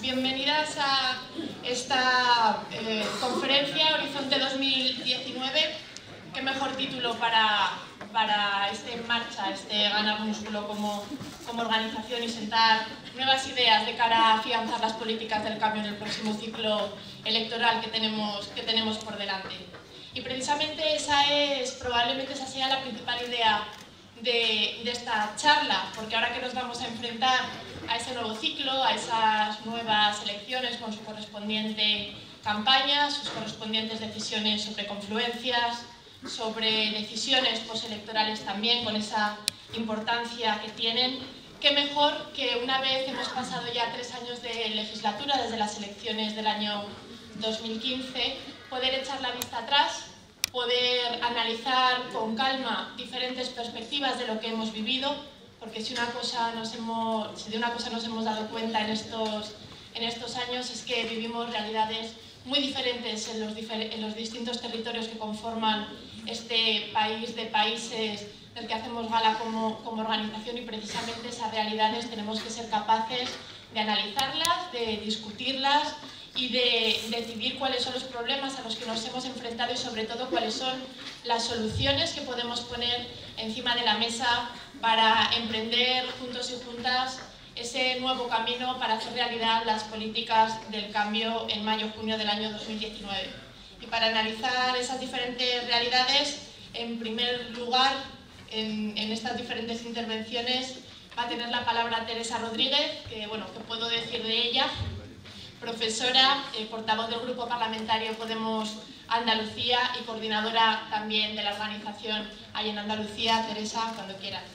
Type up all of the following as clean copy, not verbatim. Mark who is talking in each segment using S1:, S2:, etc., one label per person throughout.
S1: Bienvenidas a esta conferencia Horizonte 2019. Qué mejor título para este en marcha, este ganar músculo como organización y sentar nuevas ideas de cara a afianzar las políticas del cambio en el próximo ciclo electoral que tenemos por delante. Y precisamente probablemente esa sea la principal idea de esta charla, porque ahora que nos vamos a enfrentar a ese nuevo ciclo, a esas nuevas elecciones con su correspondiente campaña, sus correspondientes decisiones sobre confluencias, sobre decisiones postelectorales también, con esa importancia que tienen, qué mejor que una vez hemos pasado ya 3 años de legislatura, desde las elecciones del año 2015, poder echar la vista atrás, poder analizar con calma diferentes perspectivas de lo que hemos vivido, porque si de una cosa nos hemos dado cuenta en estos años es que vivimos realidades muy diferentes en los distintos territorios que conforman este país de países del que hacemos gala como organización, y precisamente esas realidades tenemos que ser capaces de analizarlas, de discutirlas y de decidir cuáles son los problemas a los que nos hemos enfrentado y sobre todo cuáles son las soluciones que podemos poner encima de la mesa para emprender juntos y juntas ese nuevo camino para hacer realidad las políticas del cambio en mayo-junio del año 2019. Y para analizar esas diferentes realidades, en primer lugar, en estas diferentes intervenciones, va a tener la palabra Teresa Rodríguez, que puedo decir de ella, profesora, portavoz del Grupo Parlamentario Podemos Andalucía y coordinadora también de la organización ahí en Andalucía. Teresa, cuando quieras.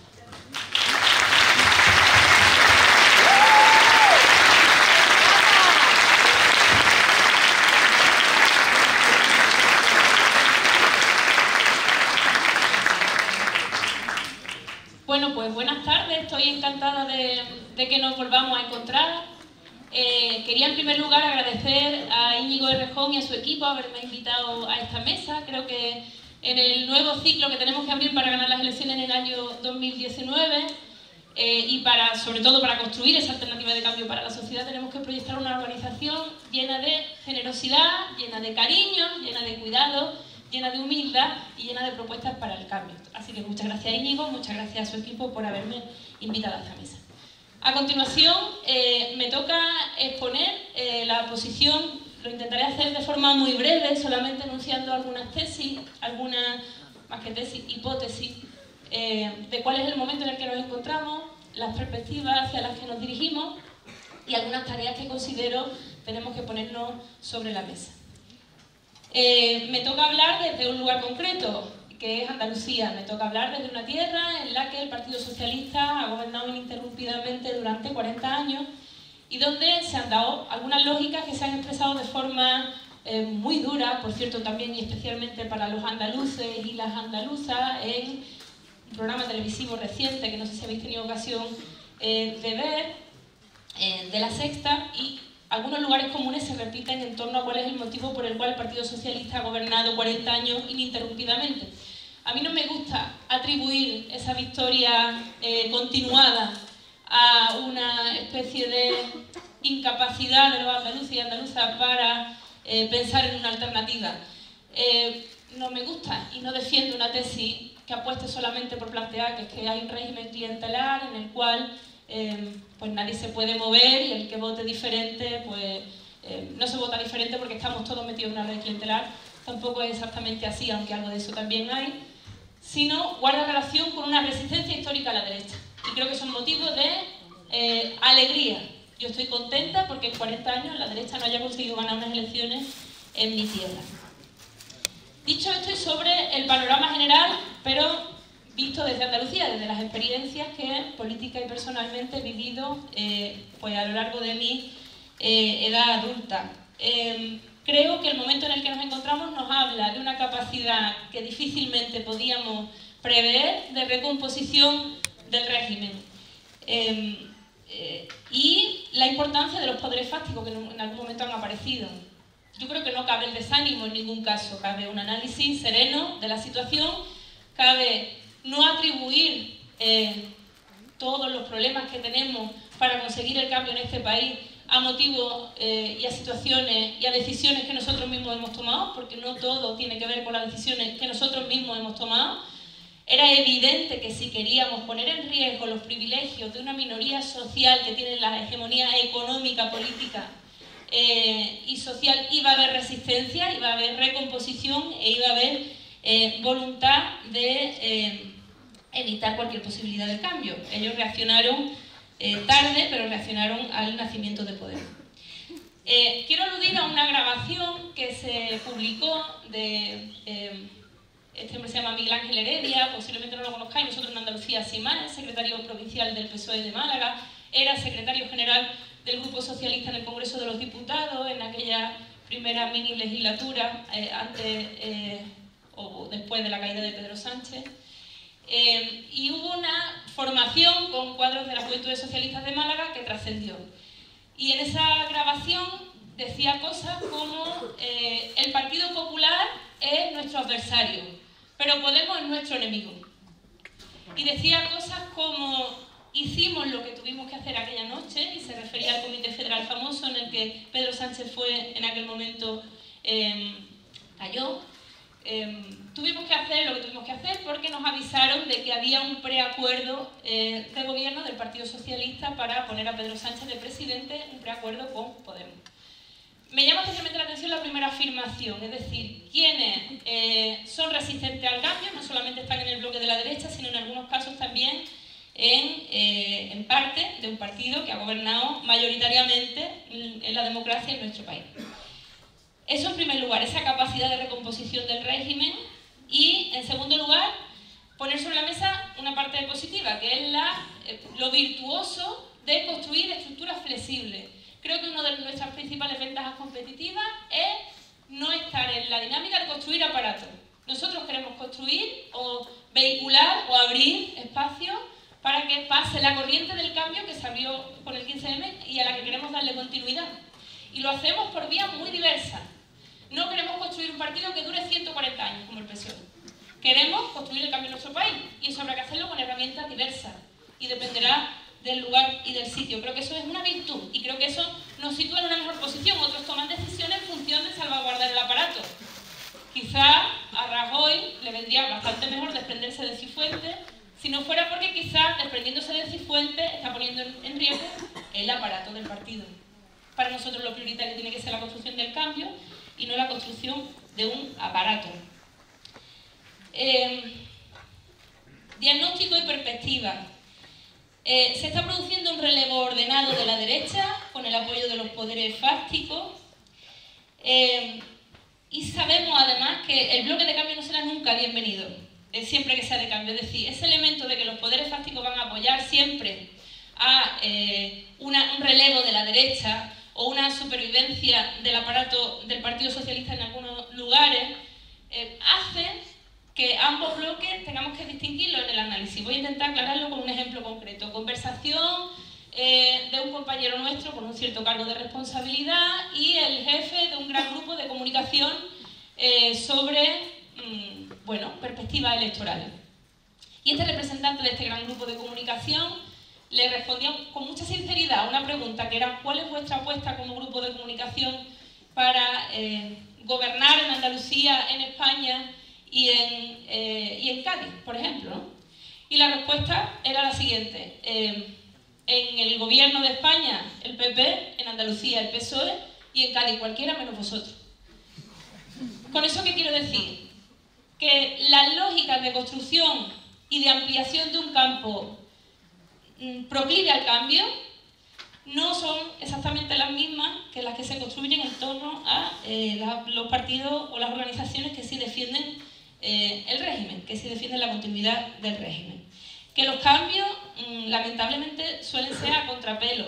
S2: Bueno, pues buenas tardes, estoy encantada de que nos volvamos a encontrar. Quería en primer lugar agradecer a Íñigo Errejón y a su equipo haberme invitado a esta mesa. Creo que en el nuevo ciclo que tenemos que abrir para ganar las elecciones en el año 2019 y sobre todo para construir esa alternativa de cambio para la sociedad, tenemos que proyectar una organización llena de generosidad, llena de cariño, llena de cuidado, llena de humildad y llena de propuestas para el cambio. Así que muchas gracias a Íñigo, muchas gracias a su equipo por haberme invitado a esta mesa. A continuación me toca exponer la posición. Lo intentaré hacer de forma muy breve, solamente enunciando algunas tesis, más que tesis, hipótesis, de cuál es el momento en el que nos encontramos, las perspectivas hacia las que nos dirigimos y algunas tareas que considero tenemos que ponernos sobre la mesa. Me toca hablar desde un lugar concreto, que es Andalucía. Me toca hablar desde una tierra en la que el Partido Socialista ha gobernado ininterrumpidamente durante 40 años y donde se han dado algunas lógicas que se han expresado de forma muy dura, por cierto, también y especialmente para los andaluces y las andaluzas, en un programa televisivo reciente que no sé si habéis tenido ocasión de ver, de La Sexta, y algunos lugares comunes se repiten en torno a cuál es el motivo por el cual el Partido Socialista ha gobernado 40 años ininterrumpidamente. A mí no me gusta atribuir esa victoria continuada a una especie de incapacidad de los andaluces y andaluzas para pensar en una alternativa. No me gusta y no defiendo una tesis que apueste solamente por plantear que hay un régimen clientelar en el cual pues nadie se puede mover y el que vote diferente, pues no se vota diferente porque estamos todos metidos en una red clientelar. Tampoco es exactamente así, aunque algo de eso también hay, sino guarda relación con una resistencia histórica a la derecha. Y creo que son motivos de alegría. Yo estoy contenta porque en 40 años la derecha no haya conseguido ganar unas elecciones en mi tierra. Dicho esto, es sobre el panorama general, pero visto desde Andalucía, desde las experiencias que política y personalmente he vivido pues a lo largo de mi edad adulta. Creo que el momento en el que nos encontramos nos habla de una capacidad que difícilmente podíamos prever de recomposición del régimen y la importancia de los poderes fácticos que en algún momento han aparecido. Yo creo que no cabe el desánimo en ningún caso, cabe un análisis sereno de la situación, cabe no atribuir todos los problemas que tenemos para conseguir el cambio en este país a motivos y a situaciones y a decisiones que nosotros mismos hemos tomado, porque no todo tiene que ver con las decisiones que nosotros mismos hemos tomado. Era evidente que si queríamos poner en riesgo los privilegios de una minoría social que tiene la hegemonía económica, política y social, iba a haber resistencia, iba a haber recomposición e iba a haber voluntad de evitar cualquier posibilidad de cambio. Ellos reaccionaron tarde, pero reaccionaron al nacimiento de Podemos. Quiero aludir a una grabación que se publicó de... este hombre se llama Miguel Ángel Heredia, posiblemente no lo conozcáis, nosotros en Andalucía sí más, es secretario provincial del PSOE de Málaga, era secretario general del Grupo Socialista en el Congreso de los Diputados, en aquella primera mini legislatura, antes o después de la caída de Pedro Sánchez. Y hubo una formación con cuadros de las Juventudes Socialistas de Málaga que trascendió. Y en esa grabación decía cosas como el Partido Popular es nuestro adversario, pero Podemos es nuestro enemigo. Y decía cosas como hicimos lo que tuvimos que hacer aquella noche, y se refería al Comité Federal famoso en el que Pedro Sánchez fue en aquel momento, cayó. Tuvimos que hacer lo que tuvimos que hacer porque nos avisaron de que había un preacuerdo de gobierno del Partido Socialista para poner a Pedro Sánchez de presidente, un preacuerdo con Podemos. Me llama especialmente la atención la primera afirmación, es decir, quienes son resistentes al cambio no solamente están en el bloque de la derecha, sino en algunos casos también en parte de un partido que ha gobernado mayoritariamente en la democracia en nuestro país. Eso en primer lugar, esa capacidad de recomposición del régimen, y en segundo lugar, poner sobre la mesa una parte positiva, que es lo virtuoso de construir estructuras flexibles. Creo que una de nuestras principales ventajas competitivas es no estar en la dinámica de construir aparatos. Nosotros queremos construir o vehicular o abrir espacios para que pase la corriente del cambio que se abrió con el 15M y a la que queremos darle continuidad. Y lo hacemos por vías muy diversas. No queremos construir un partido que dure 140 años, como el PSOE. Queremos construir el cambio en nuestro país, y eso habrá que hacerlo con herramientas diversas, y dependerá del lugar y del sitio. Creo que eso es una virtud, y creo que eso nos sitúa en una mejor posición. Otros toman decisiones en función de salvaguardar el aparato. Quizá a Rajoy le vendría bastante mejor desprenderse de Cifuentes, si no fuera porque quizá desprendiéndose de Cifuentes está poniendo en riesgo el aparato del partido. Para nosotros lo prioritario tiene que ser la construcción del cambio y no la construcción de un aparato. Diagnóstico y perspectiva. Se está produciendo un relevo ordenado de la derecha con el apoyo de los poderes fácticos, y sabemos además que el bloque de cambio no será nunca bienvenido, siempre que sea de cambio. Es decir, ese elemento de que los poderes fácticos van a apoyar siempre a un relevo de la derecha o una supervivencia del aparato del Partido Socialista en algunos lugares, hace que ambos bloques tengamos que distinguirlo en el análisis. Voy a intentar aclararlo con un ejemplo concreto. Conversación de un compañero nuestro con un cierto cargo de responsabilidad y el jefe de un gran grupo de comunicación sobre perspectivas electorales. Y este representante de este gran grupo de comunicación le respondió con mucha sinceridad a una pregunta que era: ¿cuál es vuestra apuesta como grupo de comunicación para gobernar en Andalucía, en España y en Cádiz, por ejemplo, ¿no? Y la respuesta era la siguiente: en el gobierno de España el PP, en Andalucía el PSOE y en Cádiz cualquiera menos vosotros. ¿Con eso qué quiero decir? Que las lógicas de construcción y de ampliación de un campo proclive al cambio no son exactamente las mismas que las que se construyen en torno a los partidos o las organizaciones que sí defienden el régimen, que sí defienden la continuidad del régimen. Que los cambios, lamentablemente, suelen ser a contrapelo,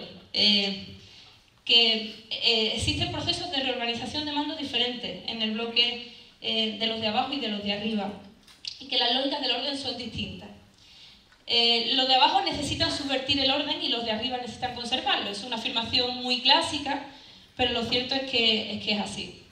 S2: que existen procesos de reorganización de mandos diferentes en el bloque de los de abajo y de los de arriba, y que las lógicas del orden son distintas. Los de abajo necesitan subvertir el orden y los de arriba necesitan conservarlo. Es una afirmación muy clásica, pero lo cierto es que es así.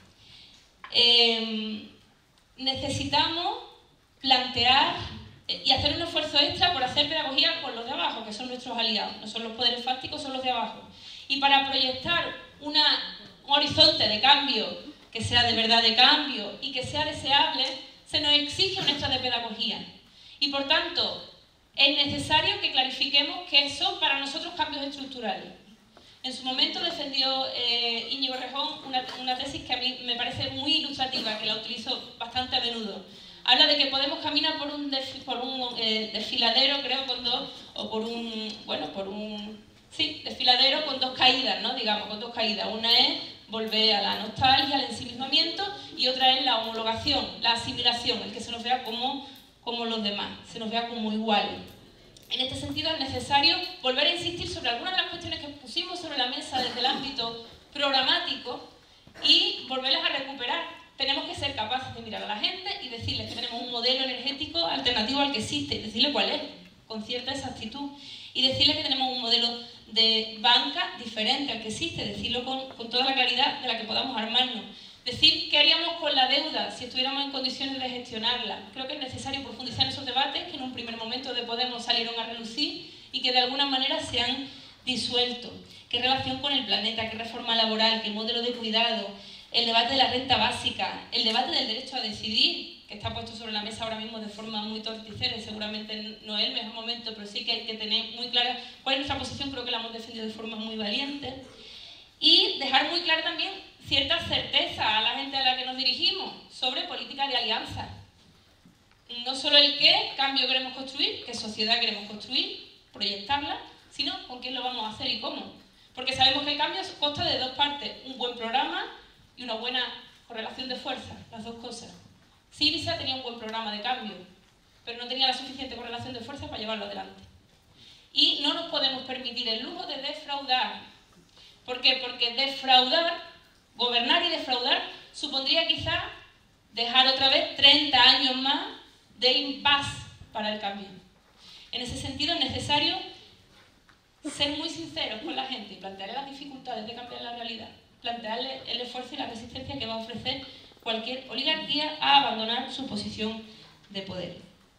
S2: Necesitamos plantear y hacer un esfuerzo extra por hacer pedagogía con los de abajo, que son nuestros aliados. No son los poderes fácticos, son los de abajo. Y para proyectar un horizonte de cambio que sea de verdad de cambio y que sea deseable, se nos exige un extra de pedagogía. Y por tanto, es necesario que clarifiquemos qué son para nosotros cambios estructurales. En su momento defendió Íñigo Errejón una tesis que a mí me parece muy ilustrativa, que la utilizo bastante a menudo. Habla de que podemos caminar por un desfiladero, creo, con dos, o por un desfiladero con dos caídas, ¿no? Digamos, con dos caídas. Una es volver a la nostalgia, al ensimismamiento, y otra es la homologación, la asimilación, el que se nos vea como los demás, se nos vea como iguales. En este sentido es necesario volver a insistir sobre algunas de las cuestiones que pusimos sobre la mesa desde el ámbito programático y volverlas a recuperar. Tenemos que ser capaces de mirar a la gente y decirles que tenemos un modelo energético alternativo al que existe, y decirle cuál es, con cierta exactitud, y decirles que tenemos un modelo de banca diferente al que existe, decirlo con toda la claridad de la que podamos armarnos. Decir qué haríamos con la deuda si estuviéramos en condiciones de gestionarla. Creo que es necesario profundizar en esos debates que en un primer momento de Podemos salieron a relucir y que de alguna manera se han disuelto. ¿Qué relación con el planeta? ¿Qué reforma laboral? ¿Qué modelo de cuidado? El debate de la renta básica, el debate del derecho a decidir, que está puesto sobre la mesa ahora mismo de forma muy torticera y seguramente no es el mejor momento, pero sí que hay que tener muy clara cuál es nuestra posición. Creo que la hemos defendido de forma muy valiente. Y dejar muy clara también cierta certeza a la gente a la que nos dirigimos sobre política de alianza. No solo el qué cambio queremos construir, qué sociedad queremos construir, proyectarla, sino con quién lo vamos a hacer y cómo. Porque sabemos que el cambio consta de dos partes, un buen programa y una buena correlación de fuerzas, las dos cosas. Syriza tenía un buen programa de cambio, pero no tenía la suficiente correlación de fuerzas para llevarlo adelante. Y no nos podemos permitir el lujo de defraudar. ¿Por qué? Porque defraudar, gobernar y defraudar, supondría quizá dejar otra vez 30 años más de impasse para el cambio. En ese sentido es necesario ser muy sinceros con la gente y plantearle las dificultades de cambiar la realidad, plantearle el esfuerzo y la resistencia que va a ofrecer cualquier oligarquía a abandonar su posición de poder.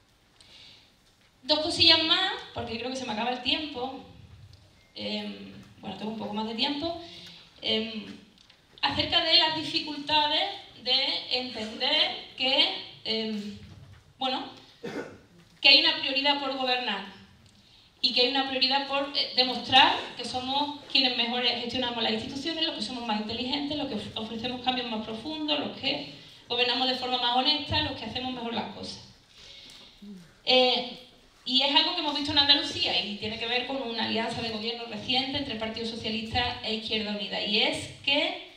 S2: Dos cosillas más, porque creo que se me acaba el tiempo. Bueno, tengo un poco más de tiempo. Acerca de las dificultades de entender que, que hay una prioridad por gobernar y que hay una prioridad por demostrar que somos quienes mejor gestionamos las instituciones, los que somos más inteligentes, los que ofrecemos cambios más profundos, los que gobernamos de forma más honesta, los que hacemos mejor las cosas. Y es algo que hemos visto en Andalucía y tiene que ver con una alianza de gobierno reciente entre el Partido Socialista e Izquierda Unida. Y es que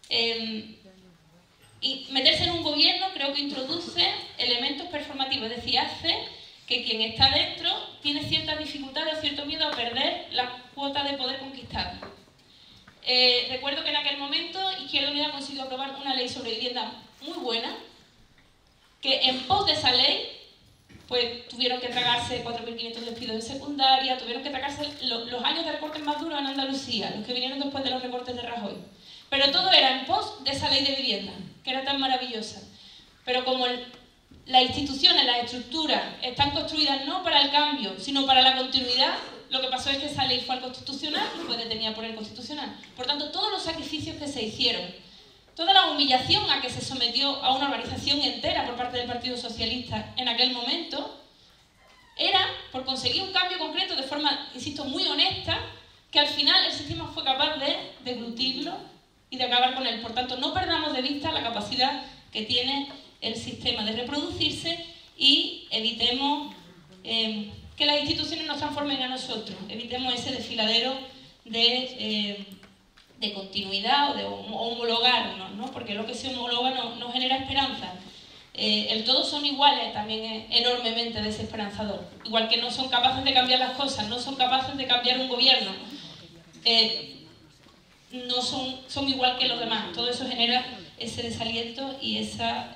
S2: meterse en un gobierno creo que introduce elementos performativos, es decir, hace que quien está dentro tiene ciertas dificultades o cierto miedo a perder la cuota de poder conquistada. Recuerdo que en aquel momento Izquierda Unida consiguió aprobar una ley sobre vivienda muy buena, que en pos de esa ley pues tuvieron que tragarse 4.500 despidos de secundaria, tuvieron que tragarse los años de recortes más duros en Andalucía, los que vinieron después de los recortes de Rajoy. Pero todo era en pos de esa ley de vivienda, que era tan maravillosa. Pero como las instituciones, las estructuras están construidas no para el cambio, sino para la continuidad, lo que pasó es que esa ley fue al Constitucional y fue detenida por el Constitucional. Por tanto, todos los sacrificios que se hicieron, toda la humillación a que se sometió a una organización entera por parte del Partido Socialista en aquel momento, era por conseguir un cambio concreto de forma, insisto, muy honesta, que al final el sistema fue capaz de deglutirlo y de acabar con él. Por tanto, no perdamos de vista la capacidad que tiene el sistema de reproducirse y evitemos que las instituciones nos transformen a nosotros, evitemos ese desfiladero de continuidad o de homologarnos, ¿no? Porque lo que se homologa no genera esperanza. El todos son iguales también es enormemente desesperanzador. Igual que no son capaces de cambiar las cosas, no son capaces de cambiar un gobierno, no son igual que los demás. Todo eso genera ese desaliento y esa,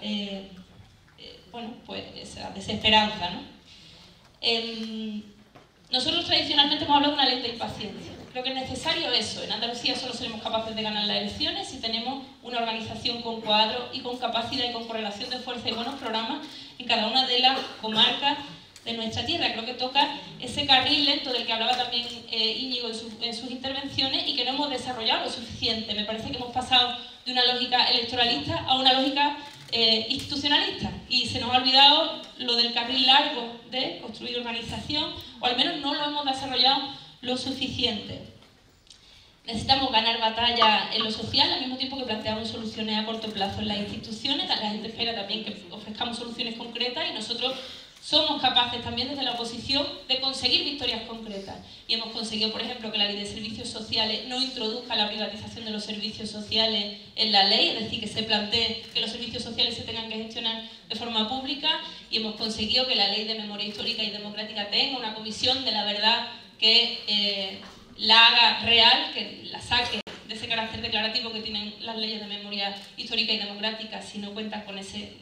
S2: esa desesperanza, ¿no? Nosotros tradicionalmente hemos hablado de una lenta impaciencia. Creo que es necesario eso. En Andalucía solo seremos capaces de ganar las elecciones si tenemos una organización con cuadro y con capacidad y con correlación de fuerza y buenos programas en cada una de las comarcas de nuestra tierra. Creo que toca ese carril lento del que hablaba también Íñigo en sus intervenciones y que no hemos desarrollado lo suficiente. Me parece que hemos pasado de una lógica electoralista a una lógica institucionalista y se nos ha olvidado lo del carril largo de construir organización, o al menos no lo hemos desarrollado lo suficiente. Necesitamos ganar batalla en lo social al mismo tiempo que planteamos soluciones a corto plazo en las instituciones. La gente espera también que ofrezcamos soluciones concretas y nosotros somos capaces también desde la oposición de conseguir victorias concretas. Y hemos conseguido, por ejemplo, que la Ley de Servicios Sociales no introduzca la privatización de los servicios sociales en la ley, es decir, que se plantee que los servicios sociales se tengan que gestionar de forma pública, y hemos conseguido que la Ley de Memoria Histórica y Democrática tenga una comisión de la verdad que la haga real, que la saque de ese carácter declarativo que tienen las leyes de memoria histórica y democrática si no cuentan con ese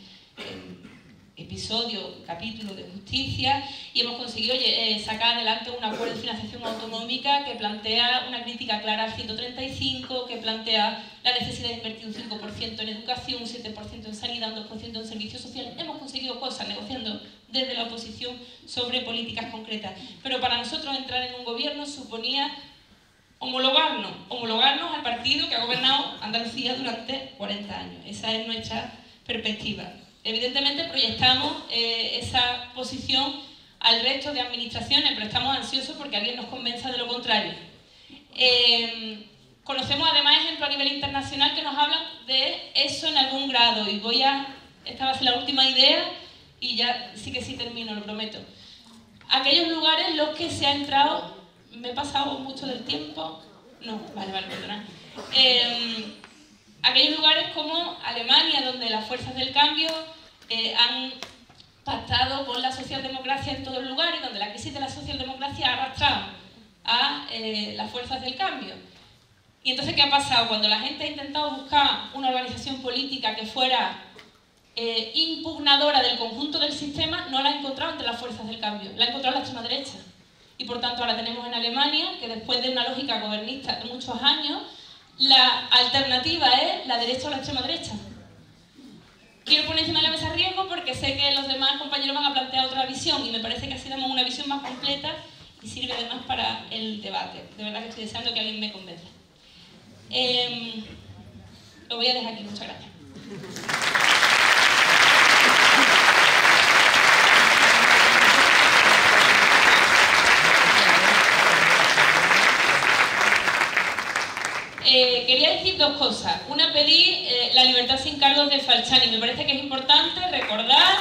S2: episodio, capítulo de justicia. Y hemos conseguido sacar adelante un acuerdo de financiación autonómica que plantea una crítica clara al 135, que plantea la necesidad de invertir un 5% en educación, un 7% en sanidad, un 2% en servicios sociales. Hemos conseguido cosas negociando desde la oposición sobre políticas concretas. Pero para nosotros entrar en un gobierno suponía homologarnos al partido que ha gobernado Andalucía durante 40 años. Esa es nuestra perspectiva. Evidentemente proyectamos esa posición al resto de administraciones, pero estamos ansiosos porque alguien nos convenza de lo contrario. Conocemos además ejemplos a nivel internacional que nos hablan de eso en algún grado, y esta va a ser la última idea y ya sí que sí termino, lo prometo. Aquellos lugares en los que se ha entrado, me he pasado mucho del tiempo, no, vale, perdonad. Aquellos lugares como Alemania, donde las fuerzas del cambio han pactado con la socialdemocracia en todo el lugar, y donde la crisis de la socialdemocracia ha arrastrado a las fuerzas del cambio. Y entonces, ¿qué ha pasado? Cuando la gente ha intentado buscar una organización política que fuera impugnadora del conjunto del sistema, no la ha encontrado entre las fuerzas del cambio, la ha encontrado la extrema derecha. Y por tanto ahora tenemos en Alemania que después de una lógica gobernista de muchos años, la alternativa es la derecha o la extrema derecha. Quiero poner encima de la mesa riesgo porque sé que los demás compañeros van a plantear otra visión, y me parece que así damos una visión más completa y sirve además para el debate. De verdad que estoy deseando que alguien me convenza. Lo voy a dejar aquí. Muchas gracias. Quería decir dos cosas. Una, pedí la libertad sin cargos de Falciani. Me parece que es importante recordar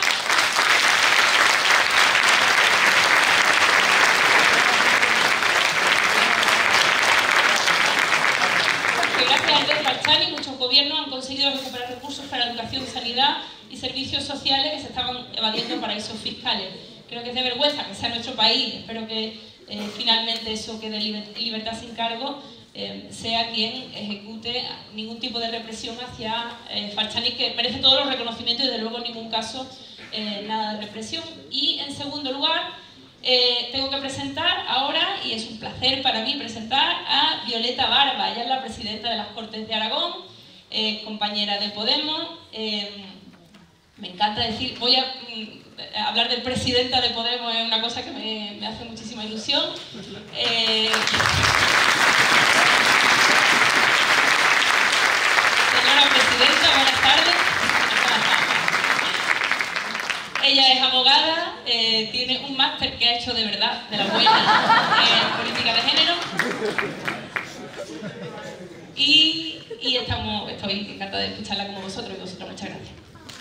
S2: que gracias al de Falciani muchos gobiernos han conseguido recuperar recursos para educación, sanidad y servicios sociales que se estaban evadiendo en paraísos fiscales. Creo que es de vergüenza que sea nuestro país. Espero que finalmente eso quede libertad sin cargo. Sea quien ejecute ningún tipo de represión hacia Falciani, que merece todos los reconocimientos y desde luego en ningún caso nada de represión. Y en segundo lugar, tengo que presentar ahora, y es un placer para mí presentar a Violeta Barba. Ella es la presidenta de las Cortes de Aragón, compañera de Podemos. Me encanta decir, voy a hablar de presidenta de Podemos, es una cosa que me hace muchísima ilusión. Señora presidenta, buenas tardes. Ella es abogada, tiene un máster que ha hecho de verdad, de la buena, en política de género. Y estoy encantada de escucharla como vosotros, y vosotros muchas gracias.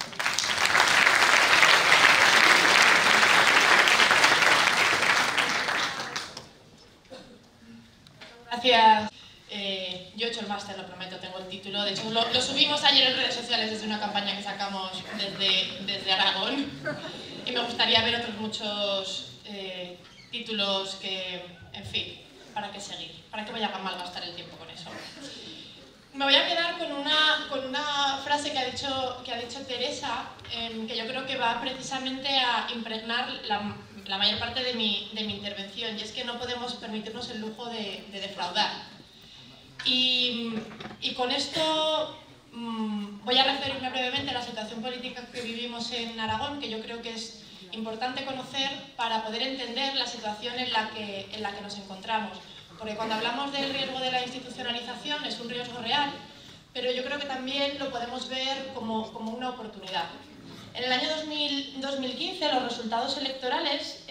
S1: Gracias. Yo he hecho el máster, lo prometo, tengo el título. De hecho, lo subimos ayer en redes sociales desde una campaña que sacamos desde Aragón. Y me gustaría ver otros muchos títulos que, en fin, ¿para qué seguir? ¿Para qué voy a malgastar el tiempo con eso? Me voy a quedar con una frase que ha dicho Teresa, que yo creo que va precisamente a impregnar la mayor parte de mi intervención, y es que no podemos permitirnos el lujo de defraudar. Y con esto voy a referirme brevemente a la situación política que vivimos en Aragón, que yo creo que es importante conocer para poder entender la situación en la que nos encontramos. Porque cuando hablamos del riesgo de la institucionalización es un riesgo real, pero yo creo que también lo podemos ver como una oportunidad. En el año 2015 los resultados electorales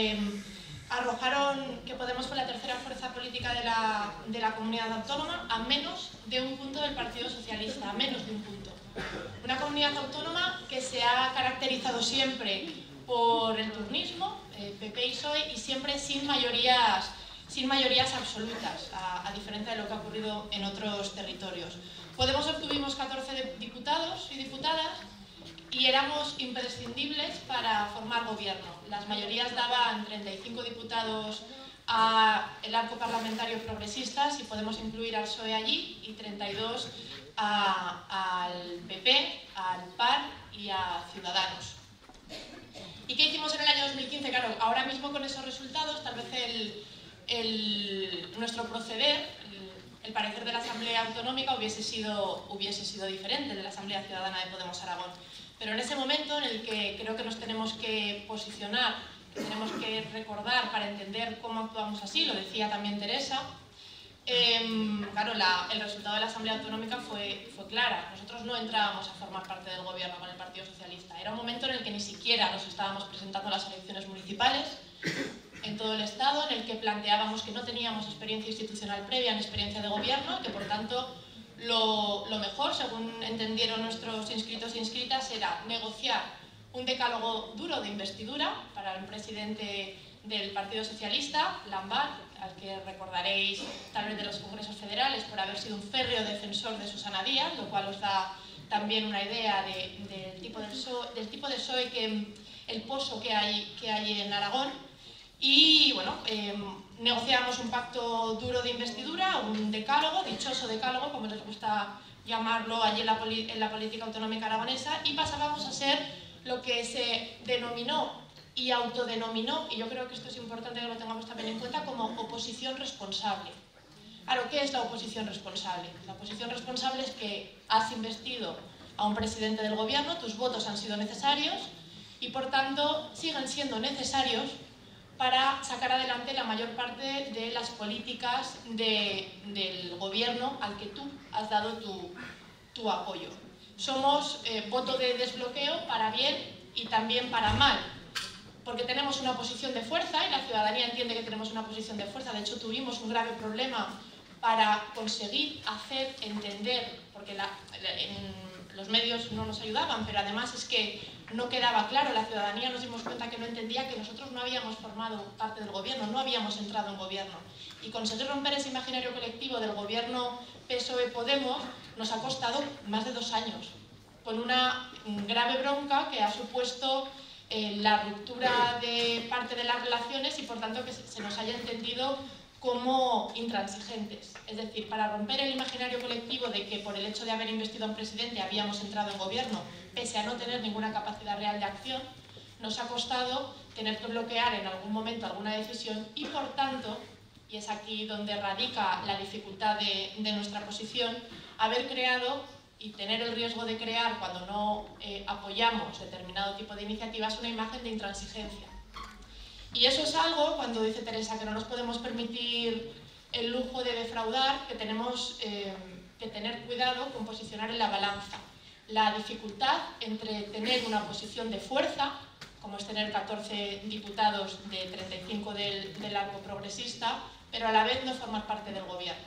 S1: arrojaron que Podemos fue la tercera fuerza política de la comunidad autónoma a menos de un punto del Partido Socialista, a menos de un punto. Una comunidad autónoma que se ha caracterizado siempre por el turnismo, PP y PSOE, y siempre sin mayorías absolutas, a diferencia de lo que ha ocurrido en otros territorios. Podemos obtuvimos 14 diputados y diputadas y éramos imprescindibles para formar gobierno. Las mayorías daban 35 diputados al arco parlamentario progresistas, y podemos incluir al PSOE allí, y 32 al PP, al PAR y a Ciudadanos. ¿Y qué hicimos en el año 2015? Claro, ahora mismo con esos resultados, tal vez nuestro proceder, el parecer de la Asamblea Autonómica hubiese sido diferente de la Asamblea Ciudadana de Podemos Aragón. Pero en ese momento en el que creo que nos tenemos que posicionar, que tenemos que recordar para entender cómo actuamos así, lo decía también Teresa, claro, el resultado de la Asamblea Autonómica fue clara. Nosotros no entrábamos a formar parte del gobierno con el Partido Socialista. Era un momento en el que ni siquiera nos estábamos presentando a las elecciones municipales en todo el Estado, en el que planteábamos que no teníamos experiencia institucional previa ni experiencia de gobierno, que por tanto lo mejor, según entendieron nuestros inscritos e inscritas, era negociar un decálogo duro de investidura para el presidente del Partido Socialista, Lambar, al que recordaréis tal vez de los congresos federales por haber sido un férreo defensor de Susana Díaz, lo cual os da también una idea del tipo de PSOE, el pozo que hay en Aragón. Y bueno, negociamos un pacto duro de investidura, un decálogo, dichoso decálogo, como les gusta llamarlo allí en la política autonómica aragonesa, y pasábamos a ser lo que se denominó y autodenominó, y yo creo que esto es importante que lo tengamos también en cuenta, como oposición responsable. Claro, ¿qué es la oposición responsable? La oposición responsable es que has investido a un presidente del gobierno, tus votos han sido necesarios y por tanto siguen siendo necesarios para sacar adelante la mayor parte de las políticas del gobierno al que tú has dado tu apoyo. Somos voto de desbloqueo para bien y también para mal, porque tenemos una posición de fuerza y la ciudadanía entiende que tenemos una posición de fuerza. De hecho, tuvimos un grave problema para conseguir hacer entender, porque los medios no nos ayudaban, pero además es que no quedaba claro, la ciudadanía nos dimos cuenta que no entendía que nosotros no habíamos formado parte del gobierno, no habíamos entrado en gobierno. Y conseguir romper ese imaginario colectivo del gobierno PSOE-Podemos nos ha costado más de 2 años, con una grave bronca que ha supuesto la ruptura de parte de las relaciones y por tanto que se nos haya entendido como intransigentes. Es decir, para romper el imaginario colectivo de que por el hecho de haber investido a un presidente habíamos entrado en gobierno, pese a no tener ninguna capacidad real de acción, nos ha costado tener que bloquear en algún momento alguna decisión y por tanto, y es aquí donde radica la dificultad de nuestra posición, haber creado y tener el riesgo de crear cuando no apoyamos determinado tipo de iniciativas una imagen de intransigencia. Y eso es algo, cuando dice Teresa que no nos podemos permitir el lujo de defraudar, que tenemos que tener cuidado con posicionar en la balanza la dificultad entre tener una posición de fuerza, como es tener 14 diputados de 35 del arco progresista, pero a la vez no formar parte del gobierno.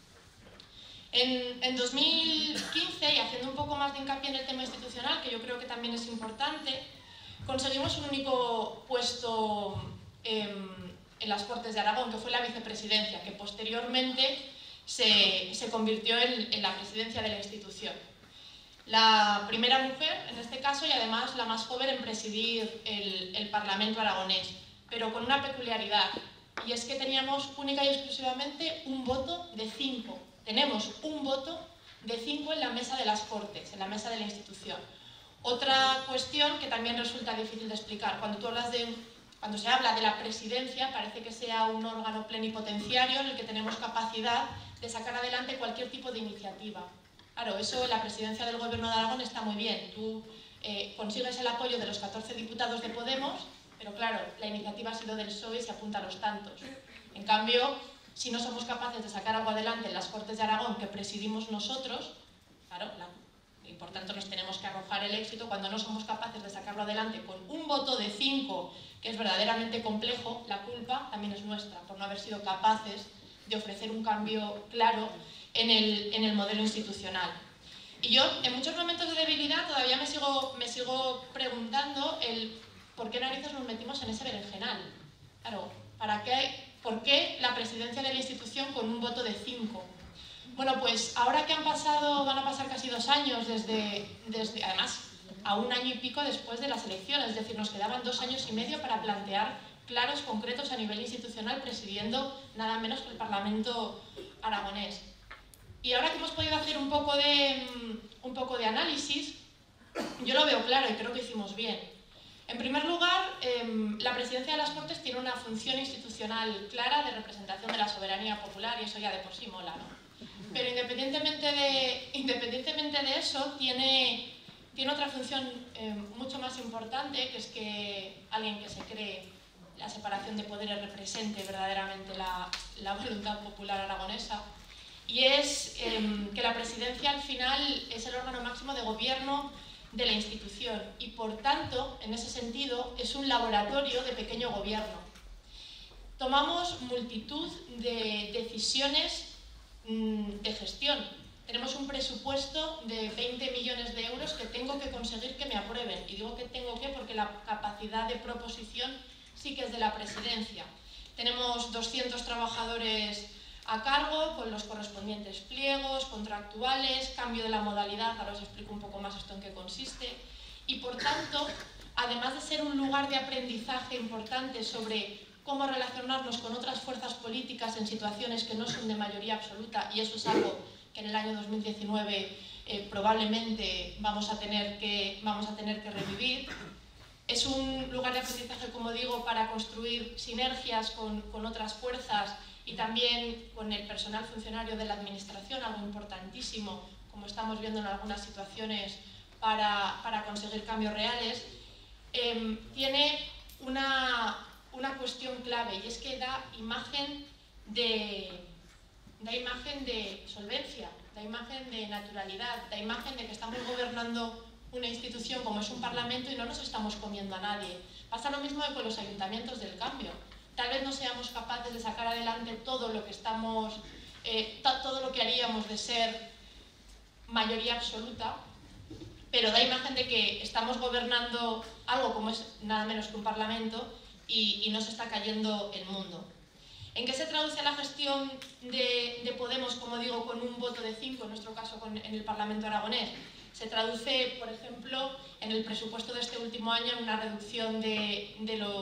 S1: En 2015, y haciendo un poco más de hincapié en el tema institucional, que yo creo que también es importante, conseguimos un único puesto en las Cortes de Aragón, que fue la vicepresidencia, que posteriormente se convirtió en la presidencia de la institución. La primera mujer, en este caso, y además la más joven en presidir el Parlamento aragonés, pero con una peculiaridad, y es que teníamos única y exclusivamente un voto de 5. Tenemos un voto de 5 en la mesa de las Cortes, en la mesa de la institución. Otra cuestión que también resulta difícil de explicar, cuando se habla de la presidencia, parece que sea un órgano plenipotenciario en el que tenemos capacidad de sacar adelante cualquier tipo de iniciativa. Claro, eso, la presidencia del Gobierno de Aragón está muy bien. Tú consigues el apoyo de los 14 diputados de Podemos, pero claro, la iniciativa ha sido del PSOE y se apunta a los tantos. En cambio, si no somos capaces de sacar algo adelante en las Cortes de Aragón que presidimos nosotros, claro, y por tanto nos tenemos que arrojar el éxito. Cuando no somos capaces de sacarlo adelante con un voto de 5, que es verdaderamente complejo, la culpa también es nuestra, por no haber sido capaces de ofrecer un cambio claro en el modelo institucional. Y yo, en muchos momentos de debilidad, todavía me sigo preguntando el por qué narices nos metimos en ese berenjenal. Claro, ¿por qué la presidencia de la institución con un voto de 5? Bueno, pues ahora que van a pasar casi 2 años desde además, a 1 año y pico después de las elecciones, es decir, nos quedaban 2 años y medio para plantear claros, concretos a nivel institucional, presidiendo nada menos que el Parlamento aragonés. Y ahora que hemos podido hacer un poco de análisis, yo lo veo claro y creo que hicimos bien. En primer lugar, la presidencia de las Cortes tiene una función institucional clara de representación de la soberanía popular y eso ya de por sí mola, ¿no? Pero independientemente de eso, tiene otra función mucho más importante, que es que alguien que se cree la separación de poderes represente verdaderamente la voluntad popular aragonesa. Y es que la presidencia al final es el órgano máximo de gobierno de la institución y por tanto, en ese sentido, es un laboratorio de pequeño gobierno. Tomamos multitud de decisiones de gestión. Tenemos un presupuesto de 20 millones de euros que tengo que conseguir que me aprueben. Y digo que tengo que porque la capacidad de proposición sí que es de la presidencia. Tenemos 200 trabajadores a cargo, con los correspondientes pliegos, contractuales, cambio de la modalidad, ahora os explico un poco más esto en qué consiste, y por tanto, además de ser un lugar de aprendizaje importante sobre cómo relacionarnos con otras fuerzas políticas en situaciones que no son de mayoría absoluta, y eso es algo que en el año 2019 probablemente vamos a tener que revivir, es un lugar de aprendizaje, como digo, para construir sinergias con otras fuerzas y también con el personal funcionario de la administración, algo importantísimo, como estamos viendo en algunas situaciones, para conseguir cambios reales. Tiene una cuestión clave y es que da imagen de solvencia, da imagen de naturalidad, da imagen de que estamos gobernando una institución como es un parlamento y no nos estamos comiendo a nadie. Pasa lo mismo que con los ayuntamientos del cambio. Tal vez no seamos capaces de sacar adelante todo lo que haríamos de ser mayoría absoluta, pero da imagen de que estamos gobernando algo como es nada menos que un parlamento y no se está cayendo el mundo. ¿En qué se traduce la gestión de Podemos, como digo, con un voto de 5, en nuestro caso en el Parlamento aragonés? Se traduce, por ejemplo, en el presupuesto de este último año en una reducción de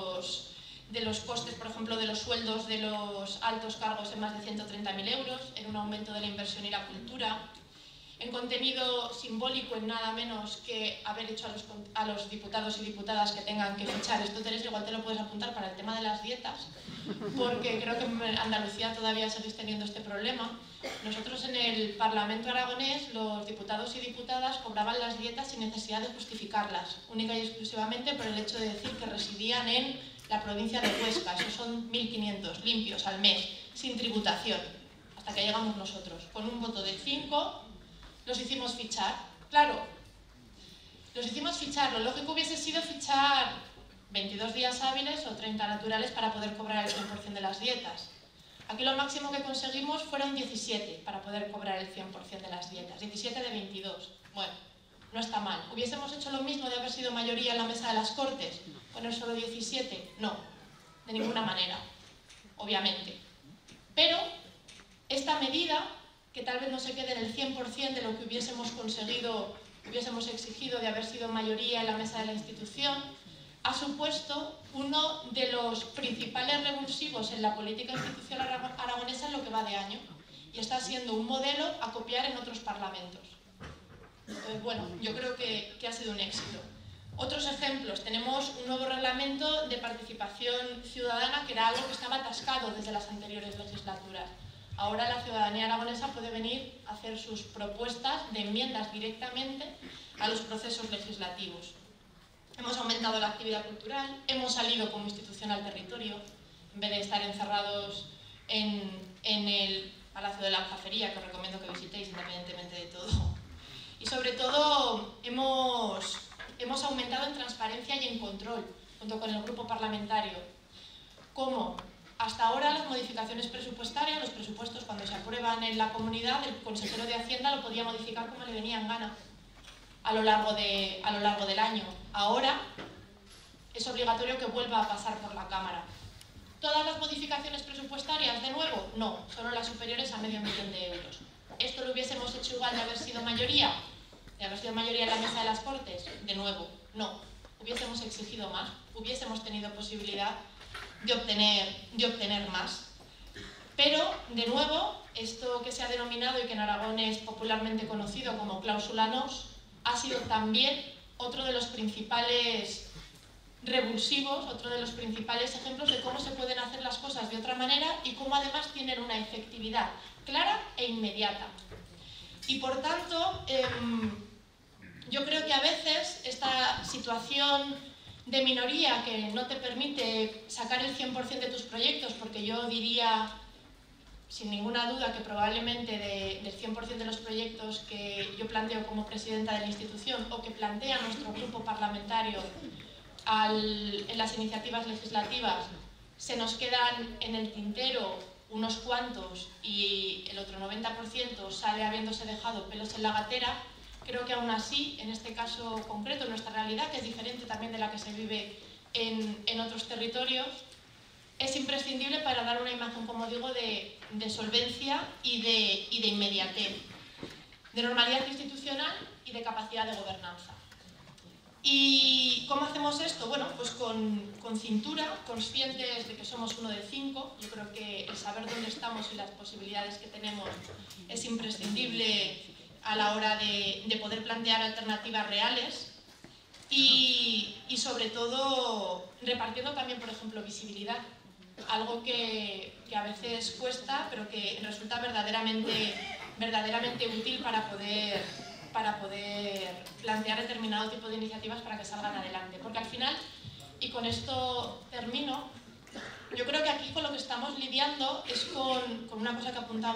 S1: los costes, por ejemplo, de los sueldos de los altos cargos en más de 130.000 euros, en un aumento de la inversión y la cultura, en contenido simbólico en nada menos que haber hecho a los diputados y diputadas que tengan que fichar. Esto, Teresa, igual te lo puedes apuntar para el tema de las dietas, porque creo que en Andalucía todavía seguís teniendo este problema. Nosotros en el Parlamento aragonés, los diputados y diputadas cobraban las dietas sin necesidad de justificarlas, única y exclusivamente por el hecho de decir que residían en la provincia de Huesca. Esos son 1.500 limpios al mes, sin tributación, hasta que llegamos nosotros. Con un voto de 5 los hicimos fichar. Claro, los hicimos fichar. Lo lógico hubiese sido fichar 22 días hábiles o 30 naturales para poder cobrar el 100% de las dietas. Aquí lo máximo que conseguimos fueron 17 para poder cobrar el 100% de las dietas. 17 de 22. Bueno, no está mal. ¿Hubiésemos hecho lo mismo de haber sido mayoría en la mesa de las Cortes? ¿Poner solo 17? No, de ninguna manera, obviamente. Pero esta medida, que tal vez no se quede en el 100% de lo que hubiésemos conseguido, hubiésemos exigido de haber sido mayoría en la mesa de la institución, ha supuesto uno de los principales revulsivos en la política institucional aragonesa en lo que va de año, y está siendo un modelo a copiar en otros parlamentos. Entonces, bueno, yo creo que ha sido un éxito. Otros ejemplos, tenemos un nuevo reglamento de participación ciudadana que era algo que estaba atascado desde las anteriores legislaturas. Ahora la ciudadanía aragonesa puede venir a hacer sus propuestas de enmiendas directamente a los procesos legislativos. Hemos aumentado la actividad cultural, hemos salido como institución al territorio, en vez de estar encerrados en el Palacio de la Aljafería, que os recomiendo que visitéis independientemente de todo. Y sobre todo hemos aumentado en transparencia y en control, junto con el grupo parlamentario. ¿Cómo? Hasta ahora las modificaciones presupuestarias, los presupuestos cuando se aprueban en la comunidad, el consejero de Hacienda lo podía modificar como le venía en gana a lo largo del año. Ahora es obligatorio que vuelva a pasar por la Cámara. ¿Todas las modificaciones presupuestarias de nuevo? No, solo las superiores a $500.000 de euros. ¿Esto lo hubiésemos hecho igual de haber sido mayoría? ¿De haber sido mayoría en la mesa de las Cortes? De nuevo, no. Hubiésemos exigido más, hubiésemos tenido posibilidad de obtener más. Pero, de nuevo, esto que se ha denominado y que en Aragón es popularmente conocido como cláusula NOS, ha sido también otro de los principales revulsivos, otro de los principales ejemplos de cómo se pueden hacer las cosas de otra manera y cómo además tienen una efectividad clara e inmediata. Y por tanto, yo creo que a veces esta situación de minoría que no te permite sacar el 100% de tus proyectos, porque yo diría sin ninguna duda que probablemente del 100% de los proyectos que yo planteo como presidenta de la institución o que plantea nuestro grupo parlamentario en las iniciativas legislativas, se nos quedan en el tintero unos cuantos y el otro 90% sale habiéndose dejado pelos en la gatera. Creo que aún así, en este caso concreto, en nuestra realidad, que es diferente también de la que se vive en otros territorios, es imprescindible para dar una imagen, como digo, de solvencia y de inmediatez, de normalidad institucional y de capacidad de gobernanza. ¿Y cómo hacemos esto? Bueno, pues con cintura, conscientes de que somos uno de 5. Yo creo que el saber dónde estamos y las posibilidades que tenemos es imprescindible a la hora de poder plantear alternativas reales y sobre todo repartiendo también, por ejemplo, visibilidad. Algo que a veces cuesta, pero que resulta verdaderamente útil para poder plantear determinado tipo de iniciativas para que salgan adelante. Porque al final, y con esto termino, yo creo que aquí con lo que estamos lidiando es con una cosa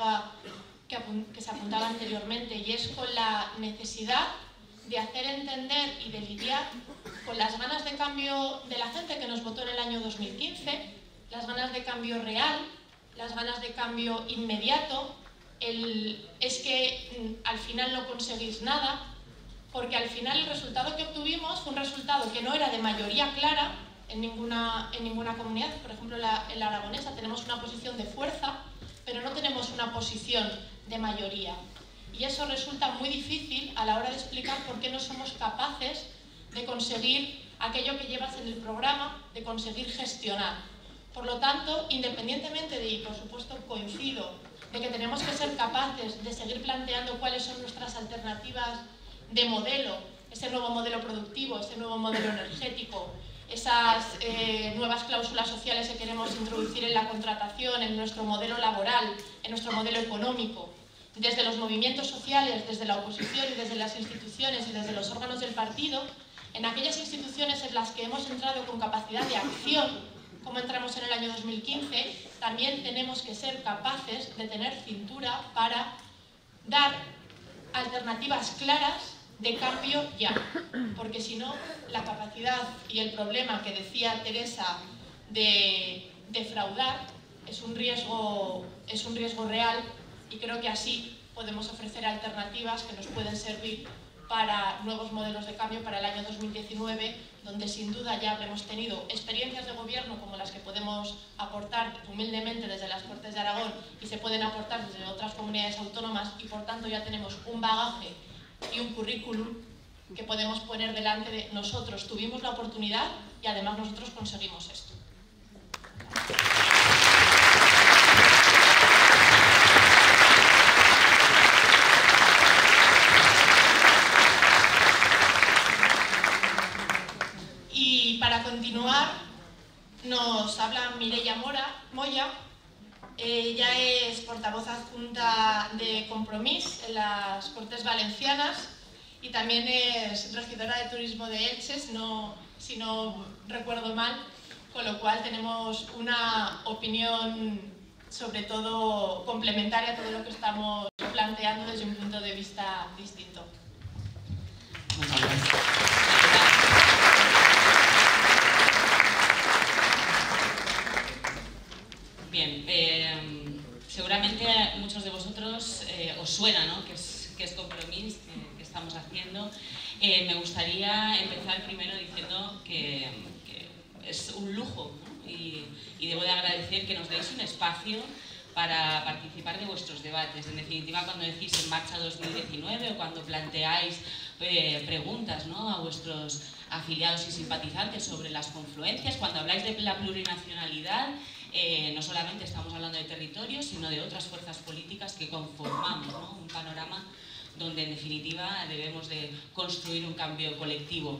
S1: que se apuntaba anteriormente, y es con la necesidad de hacer entender y de lidiar con las ganas de cambio de la gente que nos votó en el año 2015, las ganas de cambio real, las ganas de cambio inmediato. Es que al final no conseguís nada, porque al final el resultado que obtuvimos fue un resultado que no era de mayoría clara en ninguna comunidad. Por ejemplo, en la aragonesa tenemos una posición de fuerza, pero no tenemos una posición de mayoría. Y eso resulta muy difícil a la hora de explicar por qué no somos capaces de conseguir aquello que llevas en el programa, de conseguir gestionar. Por lo tanto, independientemente de, y por supuesto coincido, de que tenemos que ser capaces de seguir planteando cuáles son nuestras alternativas de modelo, ese nuevo modelo productivo, ese nuevo modelo energético, esas nuevas cláusulas sociales que queremos introducir en la contratación, en nuestro modelo laboral, en nuestro modelo económico, desde los movimientos sociales, desde la oposición y desde las instituciones y desde los órganos del partido, en aquellas instituciones en las que hemos entrado con capacidad de acción, como entramos en el año 2015, también tenemos que ser capaces de tener cintura para dar alternativas claras de cambio ya, porque si no, la capacidad y el problema que decía Teresa de defraudar es un riesgo real, y creo que así podemos ofrecer alternativas que nos pueden servir para nuevos modelos de cambio para el año 2019, donde sin duda ya habremos tenido experiencias de gobierno como las que podemos aportar humildemente desde las Cortes de Aragón y se pueden aportar desde otras comunidades autónomas, y por tanto ya tenemos un bagaje y un currículum que podemos poner delante de nosotros. Tuvimos la oportunidad y además nosotros conseguimos esto. Y para continuar, nos habla Mireia Moya. Ella ella es portavoz adjunta de Compromís en las Cortes Valencianas y también es regidora de turismo de Elche, si no recuerdo mal, con lo cual tenemos una opinión sobre todo complementaria a todo lo que estamos planteando desde un punto de vista distinto.
S3: Muchas gracias. Bien, seguramente a muchos de vosotros os suena, ¿no?, que es Compromís, que estamos haciendo. Me gustaría empezar primero diciendo que es un lujo, ¿no? y debo de agradecer que nos deis un espacio para participar de vuestros debates. En definitiva, cuando decís En Marcha 2019 o cuando planteáis preguntas, ¿no?, a vuestros afiliados y simpatizantes sobre las confluencias, cuando habláis de la plurinacionalidad, no solamente estamos hablando de territorios, sino de otras fuerzas políticas que conformamos, ¿no?, un panorama donde en definitiva debemos de construir un cambio colectivo.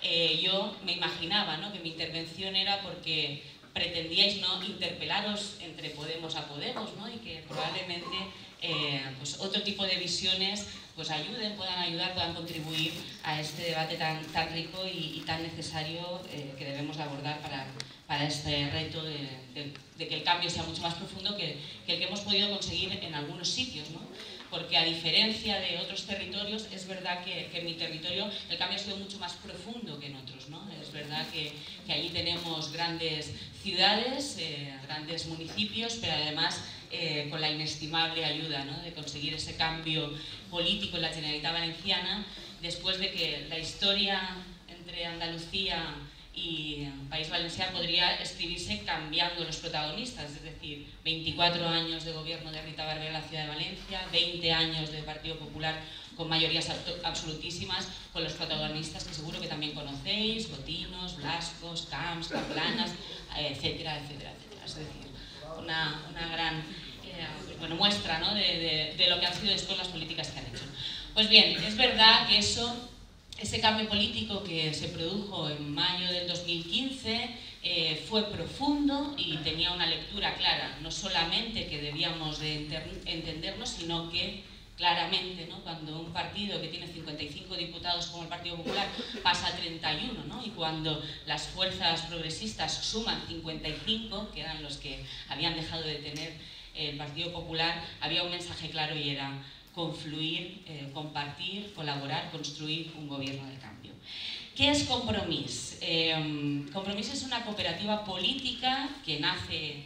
S3: Yo me imaginaba, ¿no?, que mi intervención era porque pretendíais no interpelaros entre Podemos a Podemos, ¿no?, y que probablemente pues otro tipo de visiones pues puedan ayudar, puedan contribuir a este debate tan rico y tan necesario que debemos de abordar para este reto de que el cambio sea mucho más profundo que el que hemos podido conseguir en algunos sitios, ¿no? Porque a diferencia de otros territorios, es verdad que en mi territorio el cambio ha sido mucho más profundo que en otros, ¿no? Es verdad que allí tenemos grandes ciudades, grandes municipios, pero además con la inestimable ayuda, ¿no?, de conseguir ese cambio político en la Generalitat Valenciana, después de que la historia entre Andalucía y País Valencià podría escribirse cambiando los protagonistas, es decir, 24 años de gobierno de Rita Barberá en la ciudad de Valencia, 20 años de Partido Popular con mayorías absolutísimas, con los protagonistas que seguro que también conocéis, Botinos, Blascos, Camps, Caplanas, etcétera, etcétera, etcétera. Es decir, una gran muestra, ¿no?, de lo que han sido después las políticas que han hecho. Pues bien, es verdad que ese cambio político que se produjo en mayo del 2015 fue profundo y tenía una lectura clara, no solamente que debíamos de entendernos, sino que claramente, ¿no?, cuando un partido que tiene 55 diputados como el Partido Popular pasa a 31, ¿no?, y cuando las fuerzas progresistas suman 55, que eran los que habían dejado de tener el Partido Popular, había un mensaje claro y era confluir, compartir, colaborar, construir un gobierno de cambio. ¿Qué es Compromís? Compromís es una cooperativa política que nace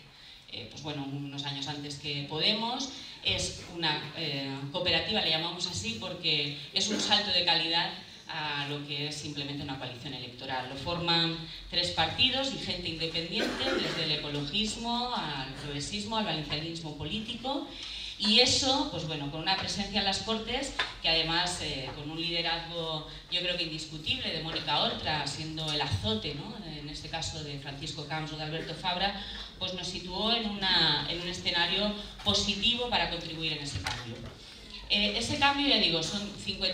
S3: unos años antes que Podemos. Es una cooperativa, le llamamos así, porque es un salto de calidad a lo que es simplemente una coalición electoral. Lo forman 3 partidos y gente independiente, desde el ecologismo al progresismo, al valencianismo político. Y eso, pues bueno, con una presencia en las Cortes, que además con un liderazgo yo creo que indiscutible de Mónica Oltra, siendo el azote, ¿no?, en este caso de Francisco Camps o de Alberto Fabra, pues nos situó en un escenario positivo para contribuir en ese cambio. Ese cambio, ya digo, son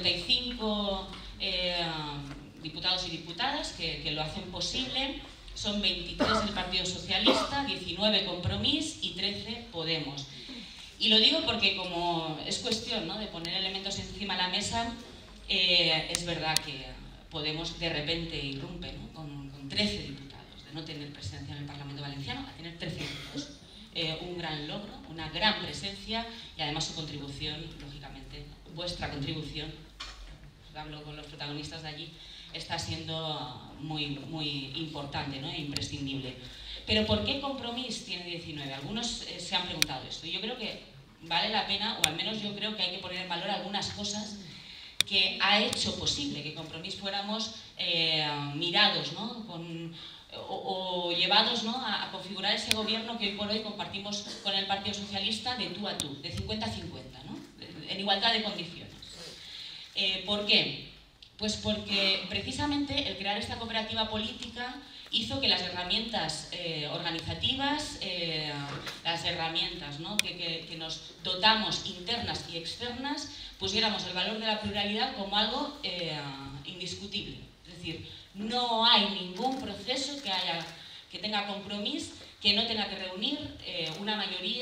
S3: 55 diputados y diputadas que lo hacen posible, son 23 del Partido Socialista, 19 Compromís y 13 Podemos. Y lo digo porque como es cuestión, ¿no?, de poner elementos encima de la mesa, es verdad que Podemos de repente irrumpe, ¿no?, con 13 diputados, de no tener presencia en el Parlamento Valenciano a tener 13 diputados. Un gran logro, una gran presencia y además su contribución, lógicamente, vuestra contribución, hablo con los protagonistas de allí, está siendo muy importante, ¿no?, e imprescindible. Pero ¿por qué Compromís tiene 19? Algunos se han preguntado esto y yo creo que vale la pena, o al menos yo creo que hay que poner en valor algunas cosas que ha hecho posible que Compromís fuéramos mirados, ¿no?, o llevados, ¿no?, a configurar ese gobierno que hoy por hoy compartimos con el Partido Socialista de tú a tú, de 50 a 50, ¿no?, en igualdad de condiciones. ¿Por qué? Pues porque precisamente el crear esta cooperativa política hizo que las herramientas organizativas, las herramientas, ¿no?, que nos dotamos internas y externas, pusiéramos el valor de la pluralidad como algo indiscutible. Es decir, no hay ningún proceso que tenga Compromís que no tenga que reunir una mayoría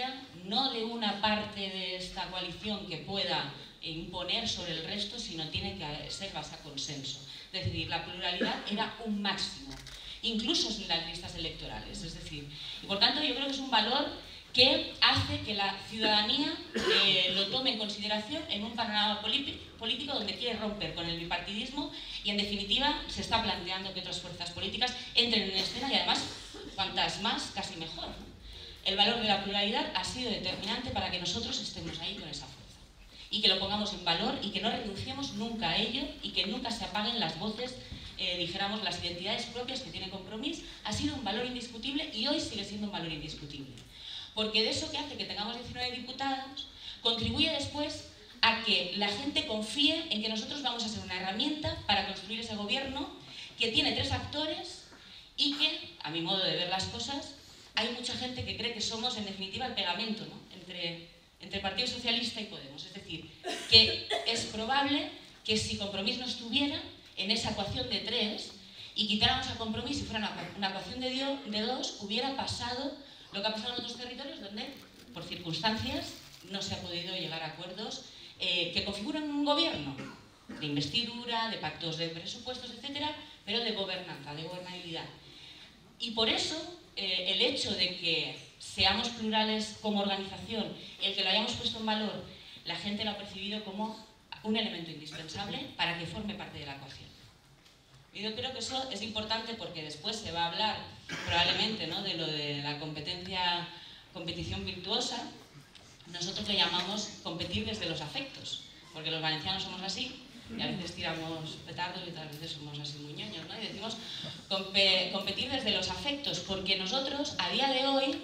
S3: no de una parte de esta coalición que pueda imponer sobre el resto, sino tiene que ser basada en consenso. Es decir, la pluralidad era un máximo, incluso sin las listas electorales. Es decir, y por tanto yo creo que es un valor que hace que la ciudadanía lo tome en consideración en un panorama político donde quiere romper con el bipartidismo y, en definitiva, se está planteando que otras fuerzas políticas entren en escena y, además, cuantas más, casi mejor. El valor de la pluralidad ha sido determinante para que nosotros estemos ahí con esa fuerza y que lo pongamos en valor y que no renunciemos nunca a ello y que nunca se apaguen las voces, dijéramos, las identidades propias que tiene Compromís. Ha sido un valor indiscutible y hoy sigue siendo un valor indiscutible. Porque de eso que hace que tengamos 19 diputados, contribuye después a que la gente confíe en que nosotros vamos a ser una herramienta para construir ese gobierno que tiene 3 actores y que, a mi modo de ver las cosas, hay mucha gente que cree que somos, en definitiva, el pegamento, ¿no?, entre Partido Socialista y Podemos. Es decir, que es probable que si Compromís no estuviera en esa ecuación de 3 y quitáramos a Compromís y fuera una ecuación de 2, hubiera pasado lo que ha pasado en otros territorios donde, por circunstancias, no se ha podido llegar a acuerdos que configuran un gobierno de investidura, de pactos de presupuestos, etcétera, pero de gobernanza, de gobernabilidad. Y por eso, el hecho de que seamos plurales como organización, el que lo hayamos puesto en valor, la gente lo ha percibido como un elemento indispensable para que forme parte de la ecuación. Y yo creo que eso es importante porque después se va a hablar probablemente, ¿no?, de lo de la competición virtuosa. Nosotros le llamamos competir desde los afectos, porque los valencianos somos así y a veces tiramos petardos y otras veces somos así muy ñoños, ¿no? Y decimos competir desde los afectos, porque nosotros a día de hoy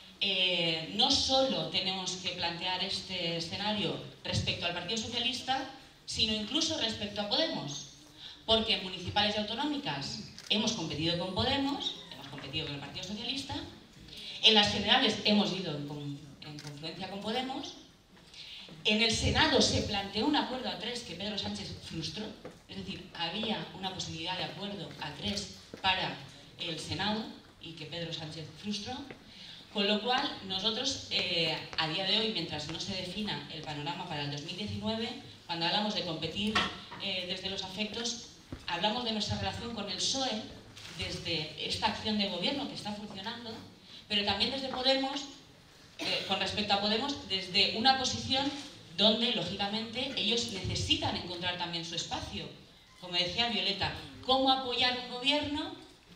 S3: no solo tenemos que plantear este escenario respecto al Partido Socialista, sino incluso respecto a Podemos. Porque en municipales y autonómicas hemos competido con Podemos, hemos competido con el Partido Socialista, en las generales hemos ido en confluencia con Podemos, en el Senado se planteó un acuerdo a 3 que Pedro Sánchez frustró, es decir, había una posibilidad de acuerdo a 3 para el Senado y que Pedro Sánchez frustró, con lo cual nosotros a día de hoy, mientras no se defina el panorama para el 2019, cuando hablamos de competir desde los afectos, hablamos de nuestra relación con el PSOE desde esta acción de gobierno que está funcionando, pero también desde Podemos, con respecto a Podemos, desde una posición donde, lógicamente, ellos necesitan encontrar también su espacio. Como decía Violeta, ¿cómo apoyar un gobierno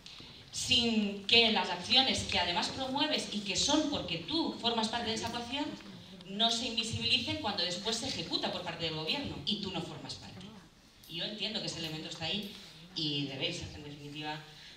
S3: sin que las acciones que además promueves y que son porque tú formas parte de esa ecuación no se invisibilicen cuando después se ejecuta por parte del gobierno y tú no formas parte? Y yo entiendo que ese elemento está ahí y debéis, en definitiva,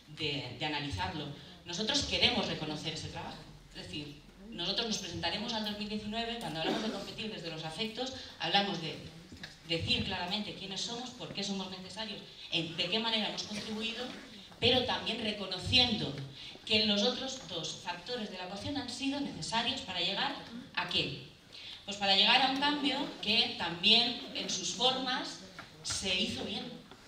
S3: de analizarlo. Nosotros queremos reconocer ese trabajo. Es decir, nosotros nos presentaremos al 2019, cuando hablamos de competir desde los afectos, hablamos de decir claramente quiénes somos, por qué somos necesarios, de qué manera hemos contribuido, pero también reconociendo que los otros 2 factores de la ecuación han sido necesarios para llegar ¿a qué? Pues para llegar a un cambio que también en sus formas se hizo bien.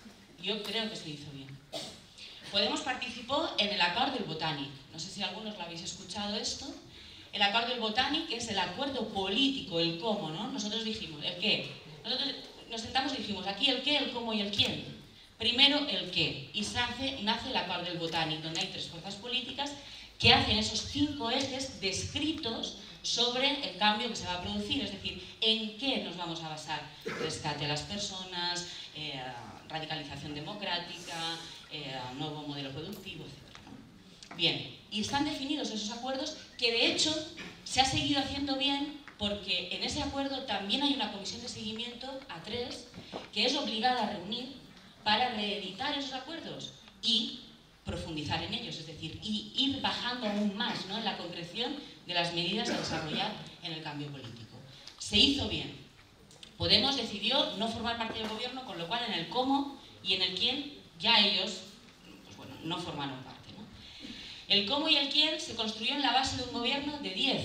S3: Yo creo que se hizo bien. Podemos participó en el Acord del Botànic. No sé si algunos lo habéis escuchado esto. El Acord del Botànic es el acuerdo político, el cómo, ¿no? Nosotros dijimos, ¿el qué? Nosotros nos sentamos y dijimos, aquí el qué, el cómo y el quién. Primero el qué. Y nace el Acord del Botànic, donde hay 3 fuerzas políticas que hacen esos 5 ejes descritos sobre el cambio que se va a producir, es decir, en qué nos vamos a basar: rescate a las personas, radicalización democrática, nuevo modelo productivo, etc., ¿no? Bien, y están definidos esos acuerdos que de hecho se ha seguido haciendo bien porque en ese acuerdo también hay una comisión de seguimiento a 3 que es obligada a reunir para reeditar esos acuerdos y profundizar en ellos, es decir, y ir bajando aún más, ¿no?, en la concreción de las medidas a desarrollar en el cambio político. Se hizo bien. Podemos decidió no formar parte del gobierno, con lo cual en el cómo y en el quién ya ellos, pues bueno, no formaron parte, ¿no? El cómo y el quién se construyó en la base de un gobierno de 10,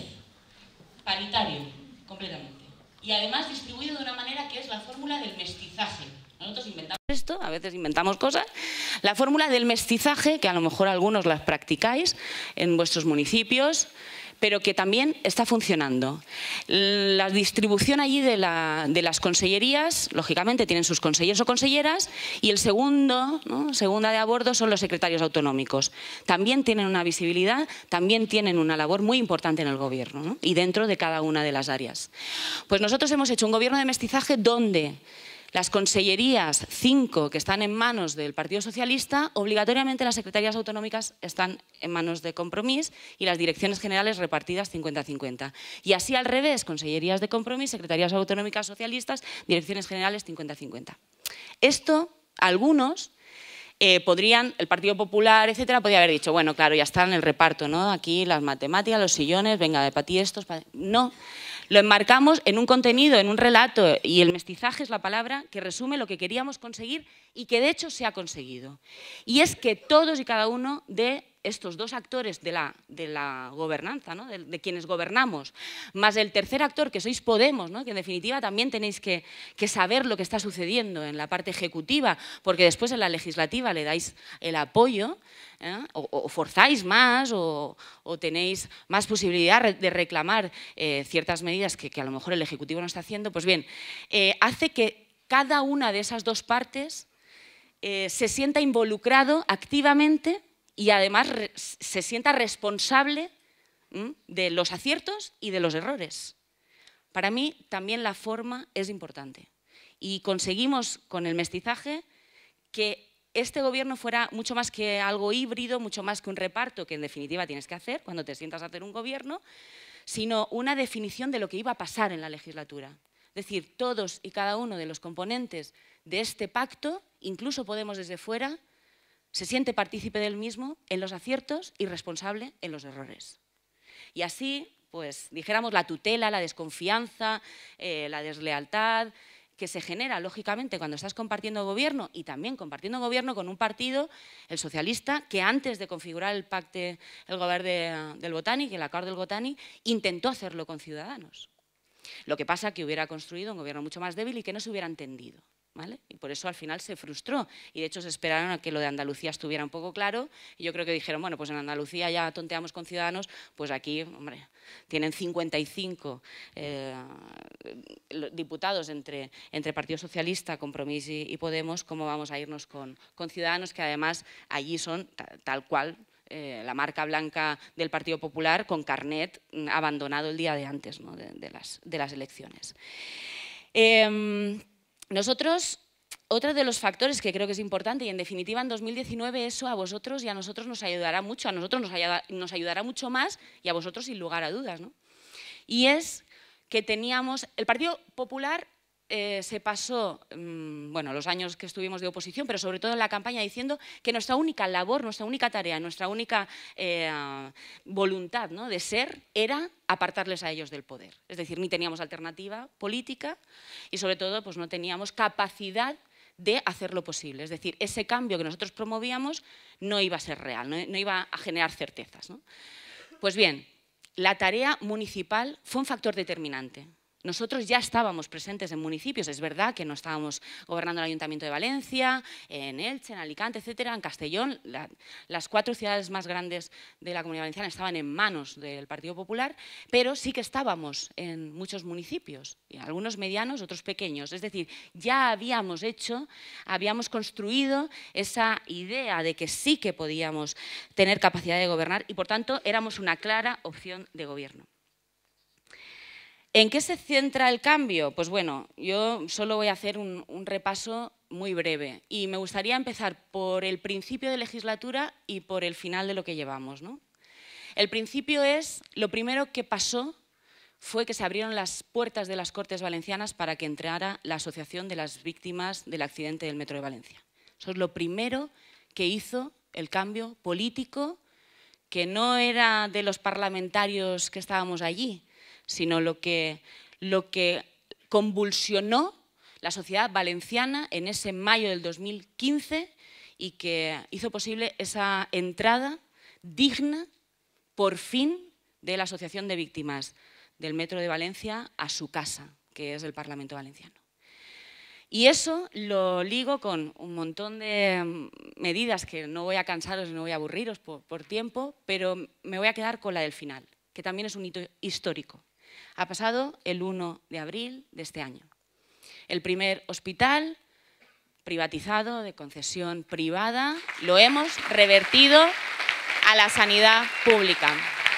S3: paritario, completamente. Y además distribuido de una manera que es la fórmula del mestizaje. Nosotros inventamos esto, a veces inventamos cosas. La fórmula del mestizaje, que a lo mejor algunos las practicáis en vuestros municipios,
S4: pero que también está funcionando. La distribución allí de las consellerías, lógicamente tienen sus consejeros o conselleras, y el segundo, ¿no?, segunda de a bordo son los secretarios autonómicos. También tienen una visibilidad, también tienen una labor muy importante en el gobierno, ¿no?, y dentro de cada una de las áreas. Pues nosotros hemos hecho un gobierno de mestizaje donde las consellerías, 5 que están en manos del Partido Socialista, obligatoriamente las secretarías autonómicas están en manos de Compromís y las direcciones generales repartidas 50-50. Y así al revés, consellerías de Compromís, secretarías autonómicas socialistas, direcciones generales 50-50. Esto, algunos podrían, el Partido Popular, etcétera, podría haber dicho, bueno, claro, ya está en el reparto, ¿no? Aquí las matemáticas, los sillones, venga, para ti estos, no. Lo enmarcamos en un contenido, en un relato, y el mestizaje es la palabra que resume lo que queríamos conseguir y que de hecho se ha conseguido. Y es que todos y cada uno de estos dos actores de la gobernanza, ¿no?, de quienes gobernamos, más el tercer actor que sois Podemos, ¿no?, que en definitiva también tenéis que saber lo que está sucediendo en la parte ejecutiva, porque después en la legislativa le dais el apoyo, o forzáis más o tenéis más posibilidad de reclamar ciertas medidas que a lo mejor el Ejecutivo no está haciendo, pues bien, hace que cada una de esas dos partes se sienta involucrado activamente y además se sienta responsable de los aciertos y de los errores. Para mí también la forma es importante y conseguimos con el mestizaje que este gobierno fuera mucho más que algo híbrido, mucho más que un reparto que en definitiva tienes que hacer cuando te sientas a hacer un gobierno, sino una definición de lo que iba a pasar en la legislatura. Es decir, todos y cada uno de los componentes de este pacto, incluso Podemos desde fuera, se siente partícipe del mismo en los aciertos y responsable en los errores. Y así, pues, dijéramos, la tutela, la desconfianza, la deslealtad que se genera, lógicamente, cuando estás compartiendo gobierno y también compartiendo gobierno con un partido, el socialista, que antes de configurar el pacte, el gobierno del Botànic, el acuerdo del Botànic, intentó hacerlo con Ciudadanos. Lo que pasa es que hubiera construido un gobierno mucho más débil y que no se hubiera entendido, ¿vale? Y por eso al final se frustró y de hecho se esperaron a que lo de Andalucía estuviera un poco claro y yo creo que dijeron, bueno, pues en Andalucía ya tonteamos con Ciudadanos, pues aquí, hombre, tienen 55 diputados entre Partido Socialista, Compromís y Podemos, ¿cómo vamos a irnos con Ciudadanos, que además allí son tal cual la marca blanca del Partido Popular con carnet abandonado el día de antes, ¿no?, de las elecciones? Nosotros, otro de los factores que creo que es importante y en definitiva en 2019 eso a vosotros y a nosotros nos ayudará mucho, a nosotros nos ayudará mucho más y a vosotros sin lugar a dudas, ¿no? Y es que teníamos, el Partido Popular se pasó, bueno, los años que estuvimos de oposición, pero sobre todo en la campaña, diciendo que nuestra única labor, nuestra única tarea, nuestra única voluntad, ¿no?, de ser era apartarles a ellos del poder. Es decir, ni teníamos alternativa política y sobre todo pues no teníamos capacidad de hacerlo posible. Es decir, ese cambio que nosotros promovíamos no iba a ser real, no iba a generar certezas, ¿no? Pues bien, la tarea municipal fue un factor determinante. Nosotros ya estábamos presentes en municipios, es verdad que no estábamos gobernando el Ayuntamiento de Valencia, en Elche, en Alicante, etcétera, en Castellón. Las 4 ciudades más grandes de la Comunidad Valenciana estaban en manos del Partido Popular, pero sí que estábamos en muchos municipios, y algunos medianos, otros pequeños. Es decir, ya habíamos construido esa idea de que sí que podíamos tener capacidad de gobernar y, por tanto, éramos una clara opción de gobierno. ¿En qué se centra el cambio? Pues bueno, yo solo voy a hacer un repaso muy breve y me gustaría empezar por el principio de legislatura y por el final de lo que llevamos, ¿no? El principio es, lo primero que pasó fue que se abrieron las puertas de las Cortes Valencianas para que entrara la Asociación de las Víctimas del Accidente del Metro de Valencia. Eso es lo primero que hizo el cambio político, que no era de los parlamentarios que estábamos allí, sino lo que convulsionó la sociedad valenciana en ese mayo del 2015 y que hizo posible esa entrada digna, por fin, de la Asociación de Víctimas del Metro de Valencia a su casa, que es el Parlamento Valenciano. Y eso lo ligo con un montón de medidas que no voy a cansaros y no voy a aburriros por tiempo, pero me voy a quedar con la del final. que también es un hito histórico. Ha pasado el 1 de abril de este año. El primer hospital privatizado, de concesión privada, lo hemos revertido a la sanidad pública.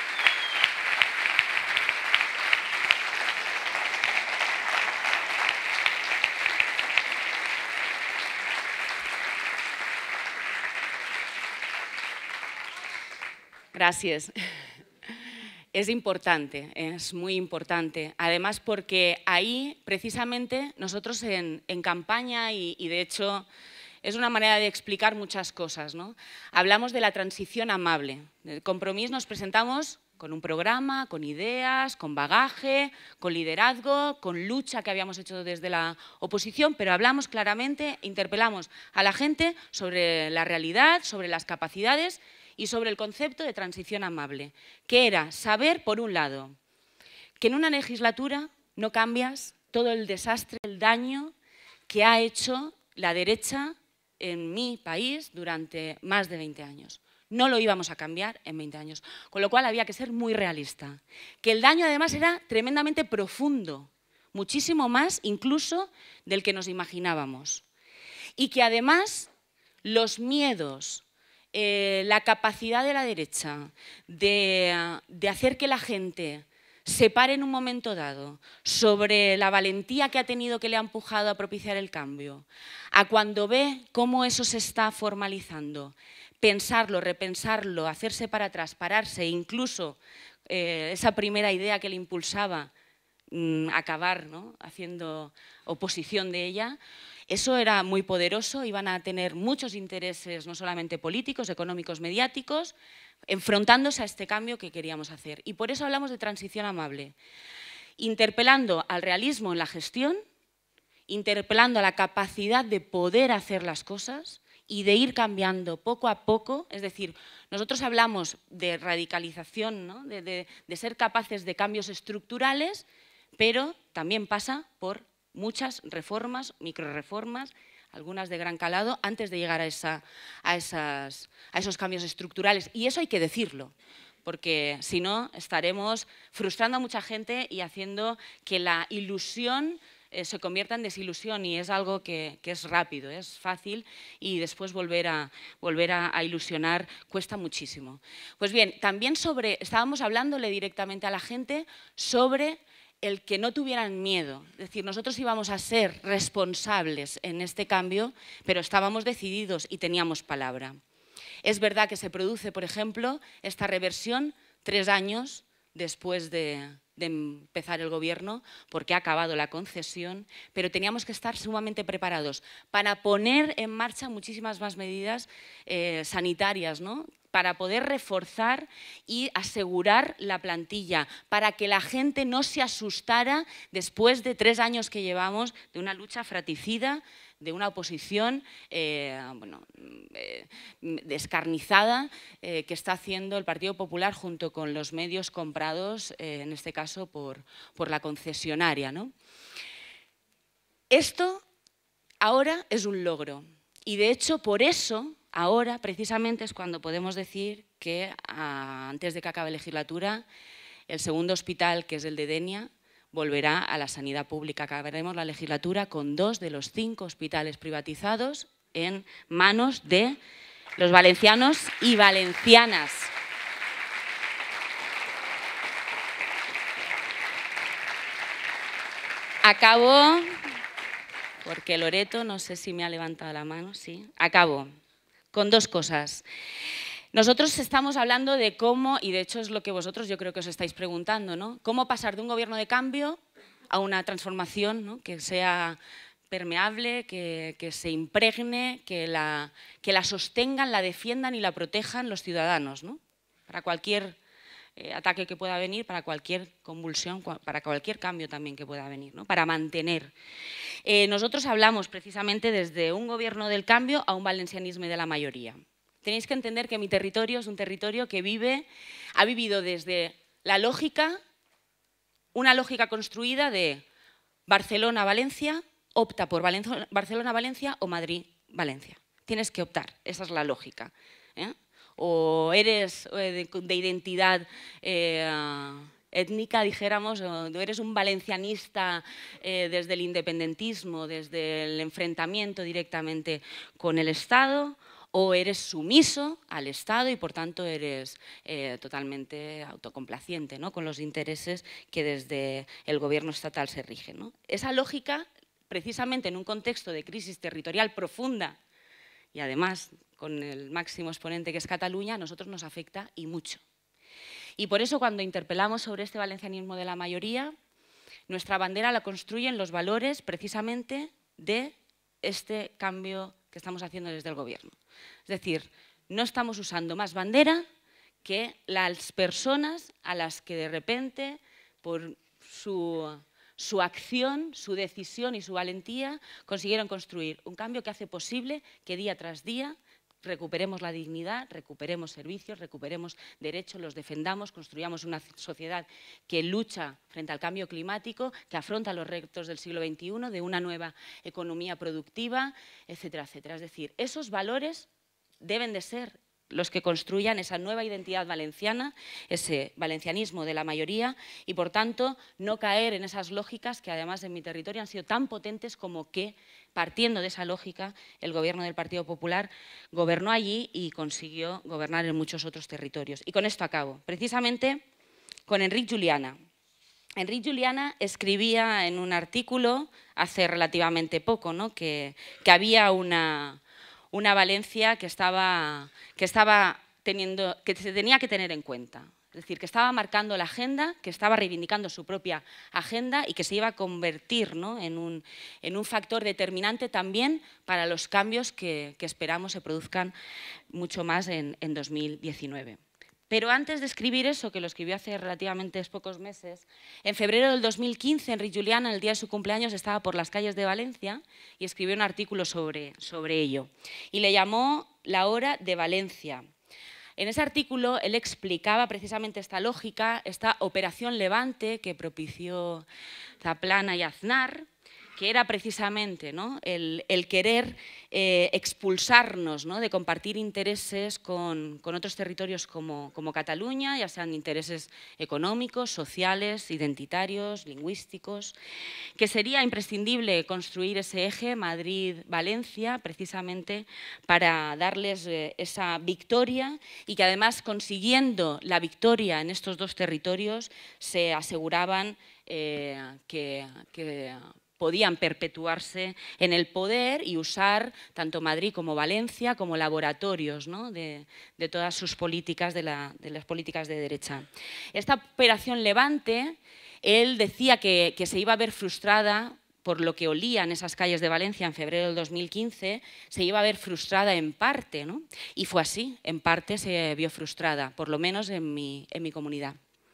S4: Gracias. Es importante, es muy importante. Además, porque ahí, precisamente, nosotros en campaña, y de hecho es una manera de explicar muchas cosas, ¿no? Hablamos de la transición amable. En Compromís nos presentamos con un programa, con ideas, con bagaje, con liderazgo, con lucha que habíamos hecho desde la oposición, pero hablamos claramente, interpelamos a la gente sobre la realidad, sobre las capacidades y sobre el concepto de transición amable, que era saber, por un lado, que en una legislatura no cambias todo el desastre, el daño que ha hecho la derecha en mi país durante más de 20 años. No lo íbamos a cambiar en 20 años, con lo cual había que ser muy realista. Que el daño además era tremendamente profundo, muchísimo más incluso del que nos imaginábamos. Y que además los miedos, la capacidad de la derecha de hacer que la gente se pare en un momento dado sobre la valentía que ha tenido que le ha empujado a propiciar el cambio, a cuando ve cómo eso se está formalizando, pensarlo, repensarlo, hacerse para atrás, pararse, incluso esa primera idea que le impulsaba, acabar, ¿no?, haciendo oposición de ella. Eso era muy poderoso, iban a tener muchos intereses, no solamente políticos, económicos, mediáticos, enfrentándose a este cambio que queríamos hacer. Y por eso hablamos de transición amable, interpelando al realismo en la gestión, interpelando a la capacidad de poder hacer las cosas y de ir cambiando poco a poco. Es decir, nosotros hablamos de radicalización, ¿no?, de ser capaces de cambios estructurales, pero también pasa por muchas reformas, microreformas, algunas de gran calado, antes de llegar a esos cambios estructurales. Y eso hay que decirlo, porque si no estaremos frustrando a mucha gente y haciendo que la ilusión se convierta en desilusión, y es algo que es rápido, es fácil, y después volver a ilusionar cuesta muchísimo. Pues bien, también estábamos hablándole directamente a la gente sobre el que no tuvieran miedo. Es decir, nosotros íbamos a ser responsables en este cambio, pero estábamos decididos y teníamos palabra. Es verdad que se produce, por ejemplo, esta reversión 3 años después de empezar el gobierno, porque ha acabado la concesión, pero teníamos que estar sumamente preparados para poner en marcha muchísimas más medidas sanitarias, ¿no?, para poder reforzar y asegurar la plantilla, para que la gente no se asustara después de 3 años que llevamos de una lucha fratricida, de una oposición descarnizada que está haciendo el Partido Popular junto con los medios comprados, en este caso por la concesionaria, ¿no? Esto ahora es un logro, y de hecho por eso ahora precisamente es cuando podemos decir que antes de que acabe la legislatura el segundo hospital, que es el de Denia, volverá a la sanidad pública. Acabaremos la legislatura con 2 de los 5 hospitales privatizados en manos de los valencianos y valencianas. Acabo, porque Loreto, no sé si me ha levantado la mano, sí, acabo con 2 cosas. Nosotros estamos hablando de cómo, y de hecho es lo que vosotros yo creo que os estáis preguntando, ¿no?, cómo pasar de un gobierno de cambio a una transformación, ¿no?, que sea permeable, que se impregne, que la sostengan, la defiendan y la protejan los ciudadanos, ¿no?, para cualquier ataque que pueda venir, para cualquier convulsión, para cualquier cambio también que pueda venir, ¿no?, para mantener. Nosotros hablamos precisamente desde un gobierno del cambio a un valencianismo de la mayoría. Tenéis que entender que mi territorio es un territorio que ha vivido desde la lógica, una lógica construida de Barcelona-Valencia, opta por Barcelona-Valencia o Madrid-Valencia. Tienes que optar, esa es la lógica, ¿eh? o eres de identidad étnica, dijéramos, o eres un valencianista desde el independentismo, desde el enfrentamiento directamente con el Estado, o eres sumiso al Estado y, por tanto, eres totalmente autocomplaciente, ¿no?, con los intereses que desde el gobierno estatal se rigen, ¿no? Esa lógica, precisamente en un contexto de crisis territorial profunda y, además, con el máximo exponente que es Cataluña, a nosotros nos afecta y mucho. Y por eso, cuando interpelamos sobre este valencianismo de la mayoría, nuestra bandera la construyen los valores, precisamente, de este cambio que estamos haciendo desde el gobierno. Es decir, no estamos usando más bandera que las personas a las que de repente, por su acción, su decisión y su valentía, consiguieron construir un cambio que hace posible que día tras día recuperemos la dignidad, recuperemos servicios, recuperemos derechos, los defendamos, construyamos una sociedad que lucha frente al cambio climático, que afronta los retos del siglo XXI, de una nueva economía productiva, etcétera, etcétera. Es decir, esos valores deben de ser los que construyan esa nueva identidad valenciana, ese valencianismo de la mayoría y, por tanto, no caer en esas lógicas que, además, en mi territorio han sido tan potentes como que, partiendo de esa lógica, el gobierno del Partido Popular gobernó allí y consiguió gobernar en muchos otros territorios. Y con esto acabo, precisamente con Enric Juliana. Enric Juliana escribía en un artículo hace relativamente poco, ¿no?, que había una Valencia que se tenía que tener en cuenta. Es decir, que estaba marcando la agenda, que estaba reivindicando su propia agenda y que se iba a convertir, ¿no?, en un factor determinante también para los cambios que esperamos se produzcan mucho más en 2019. Pero antes de escribir eso, que lo escribió hace relativamente pocos meses, en febrero del 2015, Enric Juliana, el día de su cumpleaños, estaba por las calles de Valencia y escribió un artículo sobre ello. Y le llamó La hora de Valencia. En ese artículo él explicaba precisamente esta lógica, esta operación Levante que propició Zaplana y Aznar, que era precisamente, ¿no?, el querer expulsarnos, ¿no?, de compartir intereses con otros territorios como Cataluña, ya sean intereses económicos, sociales, identitarios, lingüísticos, que sería imprescindible construir ese eje Madrid-Valencia precisamente para darles esa victoria y que, además, consiguiendo la victoria en estos dos territorios, se aseguraban que podían perpetuarse en el poder y usar tanto Madrid como Valencia como laboratorios, ¿no?, de todas sus políticas, de las políticas de derecha. Esta operación Levante, él decía que se iba a ver frustrada por lo que olía en esas calles de Valencia en febrero del 2015, se iba a ver frustrada en parte, ¿no? Y fue así, en parte se vio frustrada, por lo menos en mi comunidad.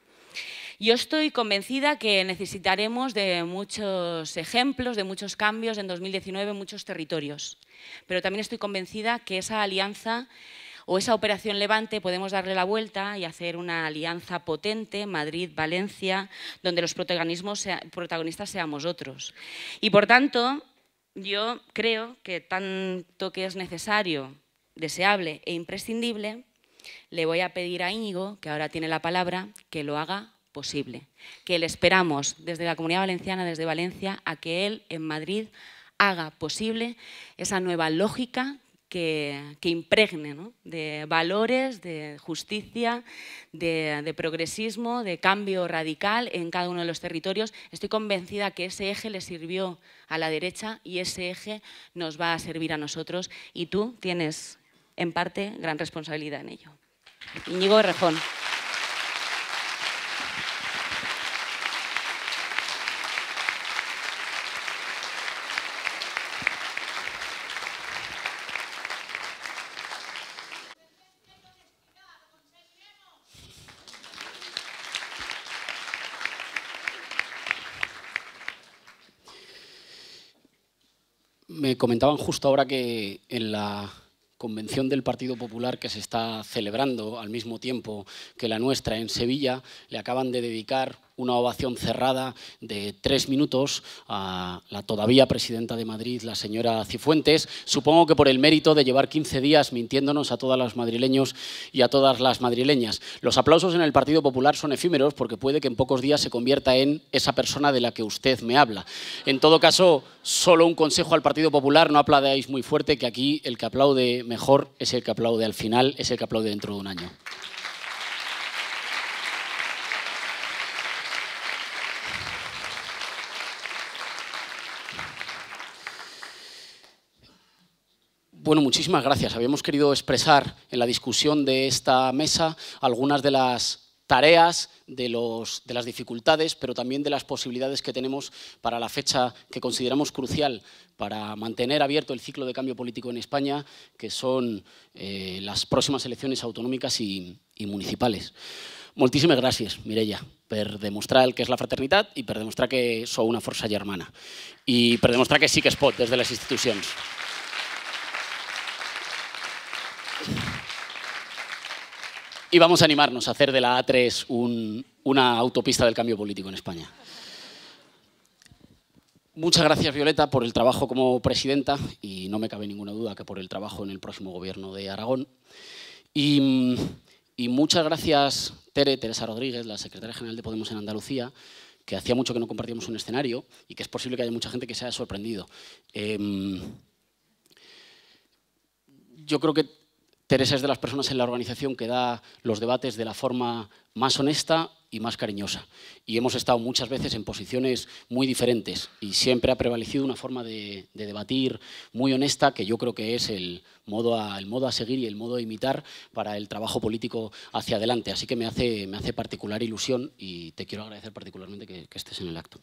S4: Yo estoy convencida que necesitaremos de muchos ejemplos, de muchos cambios en 2019 en muchos territorios, pero también estoy convencida que esa alianza o esa operación Levante podemos darle la vuelta y hacer una alianza potente, Madrid-Valencia, donde los protagonistas seamos otros. Y, por tanto, yo creo que tanto que es necesario, deseable e imprescindible, le voy a pedir a Íñigo, que ahora tiene la palabra, que lo haga posible, que le esperamos desde la Comunidad Valenciana, desde Valencia, a que él en Madrid haga posible esa nueva lógica que impregne, ¿no?, de valores, de justicia, de progresismo, de cambio radical en cada uno de los territorios. Estoy convencida que ese eje le sirvió a la derecha y ese eje nos va a servir a nosotros y tú tienes, en parte, gran responsabilidad en ello. Íñigo Errejón.
S5: Me comentaban justo ahora que en la convención del Partido Popular que se está celebrando al mismo tiempo que la nuestra en Sevilla, le acaban de dedicar una ovación cerrada de 3 minutos a la todavía presidenta de Madrid, la señora Cifuentes, supongo que por el mérito de llevar 15 días mintiéndonos a todos los madrileños y a todas las madrileñas. Los aplausos en el Partido Popular son efímeros porque puede que en pocos días se convierta en esa persona de la que usted me habla. En todo caso, solo un consejo al Partido Popular, no aplaudáis muy fuerte, que aquí el que aplaude mejor es el que aplaude al final, es el que aplaude dentro de un año. Bueno, muchísimas gracias. Habíamos querido expresar en la discusión de esta mesa algunas de las tareas, de las dificultades, pero también de las posibilidades que tenemos para la fecha que consideramos crucial para mantener abierto el ciclo de cambio político en España, que son las próximas elecciones autonómicas y municipales. Moltíssimes gràcies, Mireia, per demostrar el que és la fraternitat i per demostrar que sou una força germana i per demostrar que sí que es pot des de les institucions. Y vamos a animarnos a hacer de la A3 una autopista del cambio político en España. Muchas gracias, Violeta, por el trabajo como presidenta y no me cabe ninguna duda que por el trabajo en el próximo gobierno de Aragón. Y muchas gracias, Teresa Rodríguez, la secretaria general de Podemos en Andalucía, que hacía mucho que no compartíamos un escenario y que es posible que haya mucha gente que se haya sorprendido. Yo creo que Teresa es de las personas en la organización que da los debates de la forma más honesta y más cariñosa. Y hemos estado muchas veces en posiciones muy diferentes y siempre ha prevalecido una forma de debatir muy honesta, que yo creo que es el modo a seguir y el modo a imitar para el trabajo político hacia adelante. Así que me hace particular ilusión y te quiero agradecer particularmente que estés en el acto.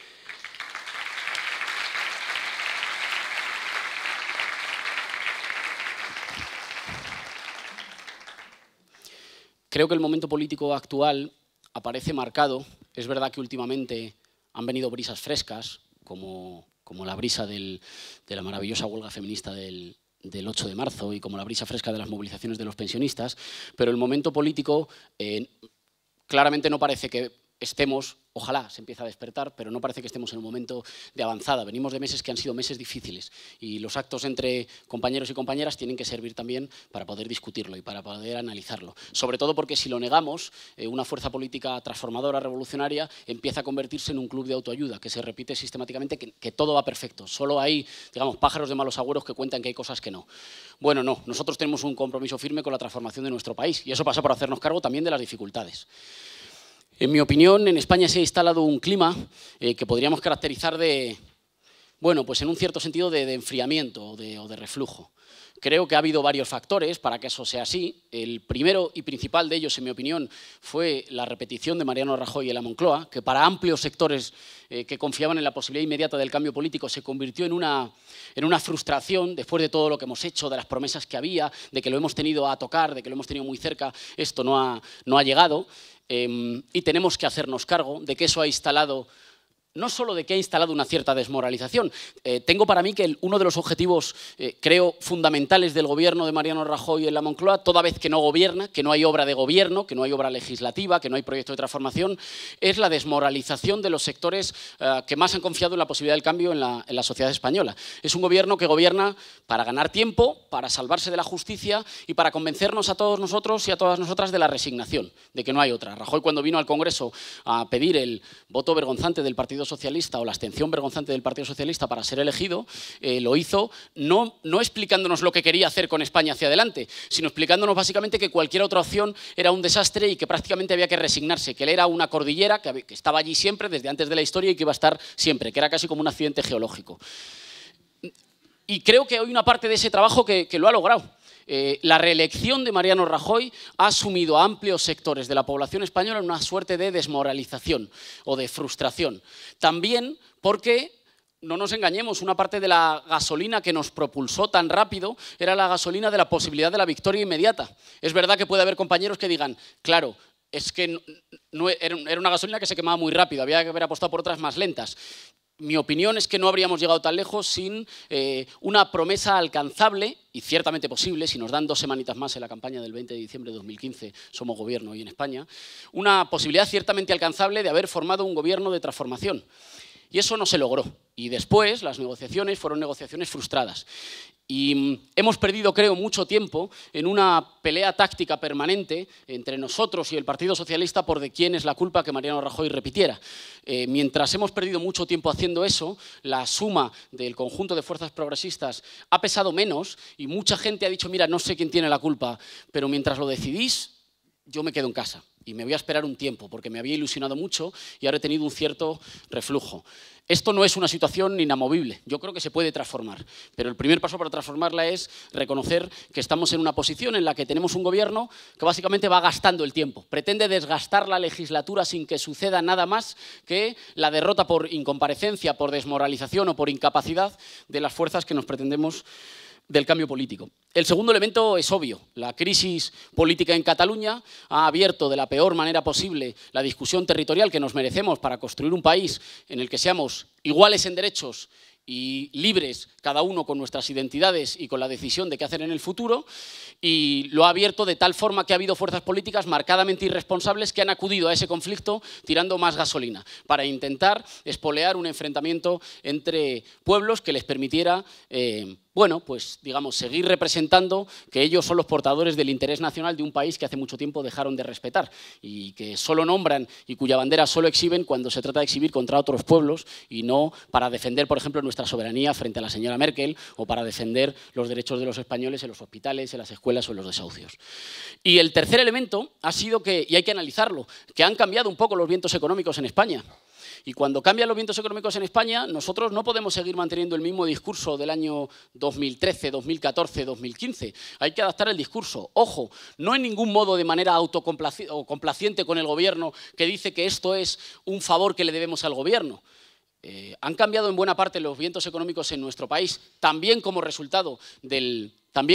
S5: Creo que el momento político actual aparece marcado. Es verdad que últimamente han venido brisas frescas, como la brisa de la maravillosa huelga feminista del 8 de marzo y como la brisa fresca de las movilizaciones de los pensionistas, pero el momento político claramente no parece que estemos, ojalá se empiece a despertar, pero no parece que estemos en un momento de avanzada. Venimos de meses que han sido meses difíciles y los actos entre compañeros y compañeras tienen que servir también para poder discutirlo y para poder analizarlo. Sobre todo porque si lo negamos, una fuerza política transformadora, revolucionaria, empieza a convertirse en un club de autoayuda, que se repite sistemáticamente que todo va perfecto. Solo hay, digamos, pájaros de malos agüeros que cuentan que hay cosas que no. Bueno, no. Nosotros tenemos un compromiso firme con la transformación de nuestro país y eso pasa por hacernos cargo también de las dificultades. En mi opinión, en España se ha instalado un clima que podríamos caracterizar de, bueno, pues en un cierto sentido de enfriamiento o de reflujo. Creo que ha habido varios factores para que eso sea así. El primero y principal de ellos, en mi opinión, fue la repetición de Mariano Rajoy en la Moncloa, que para amplios sectores que confiaban en la posibilidad inmediata del cambio político se convirtió en una frustración después de todo lo que hemos hecho, de las promesas que había, de que lo hemos tenido a tocar, de que lo hemos tenido muy cerca. Esto no ha llegado. Y tenemos que hacernos cargo de que eso ha instalado, no solo de que ha instalado una cierta desmoralización. Tengo para mí que uno de los objetivos, creo, fundamentales del gobierno de Mariano Rajoy en la Moncloa, toda vez que no gobierna, que no hay obra de gobierno, que no hay obra legislativa, que no hay proyecto de transformación, es la desmoralización de los sectores que más han confiado en la posibilidad del cambio en la sociedad española. Es un gobierno que gobierna para ganar tiempo, para salvarse de la justicia y para convencernos a todos nosotros y a todas nosotras de la resignación, de que no hay otra. Rajoy, cuando vino al Congreso a pedir el voto vergonzante del Partido Socialista o la abstención vergonzante del Partido Socialista para ser elegido, lo hizo no explicándonos lo que quería hacer con España hacia adelante, sino explicándonos básicamente que cualquier otra opción era un desastre y que prácticamente había que resignarse, que él era una cordillera que estaba allí siempre, desde antes de la historia, y que iba a estar siempre, que era casi como un accidente geológico. Y creo que hay una parte de ese trabajo que lo ha logrado. La reelección de Mariano Rajoy ha sumido a amplios sectores de la población española en una suerte de desmoralización o de frustración. También porque, no nos engañemos, una parte de la gasolina que nos propulsó tan rápido era la gasolina de la posibilidad de la victoria inmediata. Es verdad que puede haber compañeros que digan, claro, es que era una gasolina que se quemaba muy rápido, había que haber apostado por otras más lentas. mi opinión es que no habríamos llegado tan lejos sin una promesa alcanzable y ciertamente posible, si nos dan 2 semanitas más en la campaña del 20 de diciembre de 2015, somos gobierno hoy en España, una posibilidad ciertamente alcanzable de haber formado un gobierno de transformación. Y eso no se logró. Y después las negociaciones fueron negociaciones frustradas. Y hemos perdido, creo, mucho tiempo en una pelea táctica permanente entre nosotros y el Partido Socialista por de quién es la culpa que Mariano Rajoy repitiera. Mientras hemos perdido mucho tiempo haciendo eso, la suma del conjunto de fuerzas progresistas ha pesado menos y mucha gente ha dicho, mira, no sé quién tiene la culpa, pero mientras lo decidís, yo me quedo en casa y me voy a esperar un tiempo porque me había ilusionado mucho y ahora he tenido un cierto reflujo. Esto no es una situación inamovible, yo creo que se puede transformar, pero el primer paso para transformarla es reconocer que estamos en una posición en la que tenemos un gobierno que básicamente va gastando el tiempo, pretende desgastar la legislatura sin que suceda nada más que la derrota por incomparecencia, por desmoralización o por incapacidad de las fuerzas que nos pretendemos del cambio político. El segundo elemento es obvio. La crisis política en Cataluña ha abierto de la peor manera posible la discusión territorial que nos merecemos para construir un país en el que seamos iguales en derechos y libres, cada uno con nuestras identidades y con la decisión de qué hacer en el futuro, y lo ha abierto de tal forma que ha habido fuerzas políticas marcadamente irresponsables que han acudido a ese conflicto tirando más gasolina para intentar espolear un enfrentamiento entre pueblos que les permitiera bueno, pues digamos, seguir representando que ellos son los portadores del interés nacional de un país que hace mucho tiempo dejaron de respetar y que solo nombran y cuya bandera solo exhiben cuando se trata de exhibir contra otros pueblos y no para defender, por ejemplo, nuestra soberanía frente a la señora Merkel o para defender los derechos de los españoles en los hospitales, en las escuelas o en los desahucios. Y el tercer elemento ha sido que, y hay que analizarlo, que han cambiado un poco los vientos económicos en España. Y cuando cambian los vientos económicos en España, nosotros no podemos seguir manteniendo el mismo discurso del año 2013, 2014, 2015. Hay que adaptar el discurso. Ojo, no en ningún modo de manera autocomplaciente con el gobierno que dice que esto es un favor que le debemos al gobierno. Han cambiado en buena parte los vientos económicos en nuestro país, también como resultado de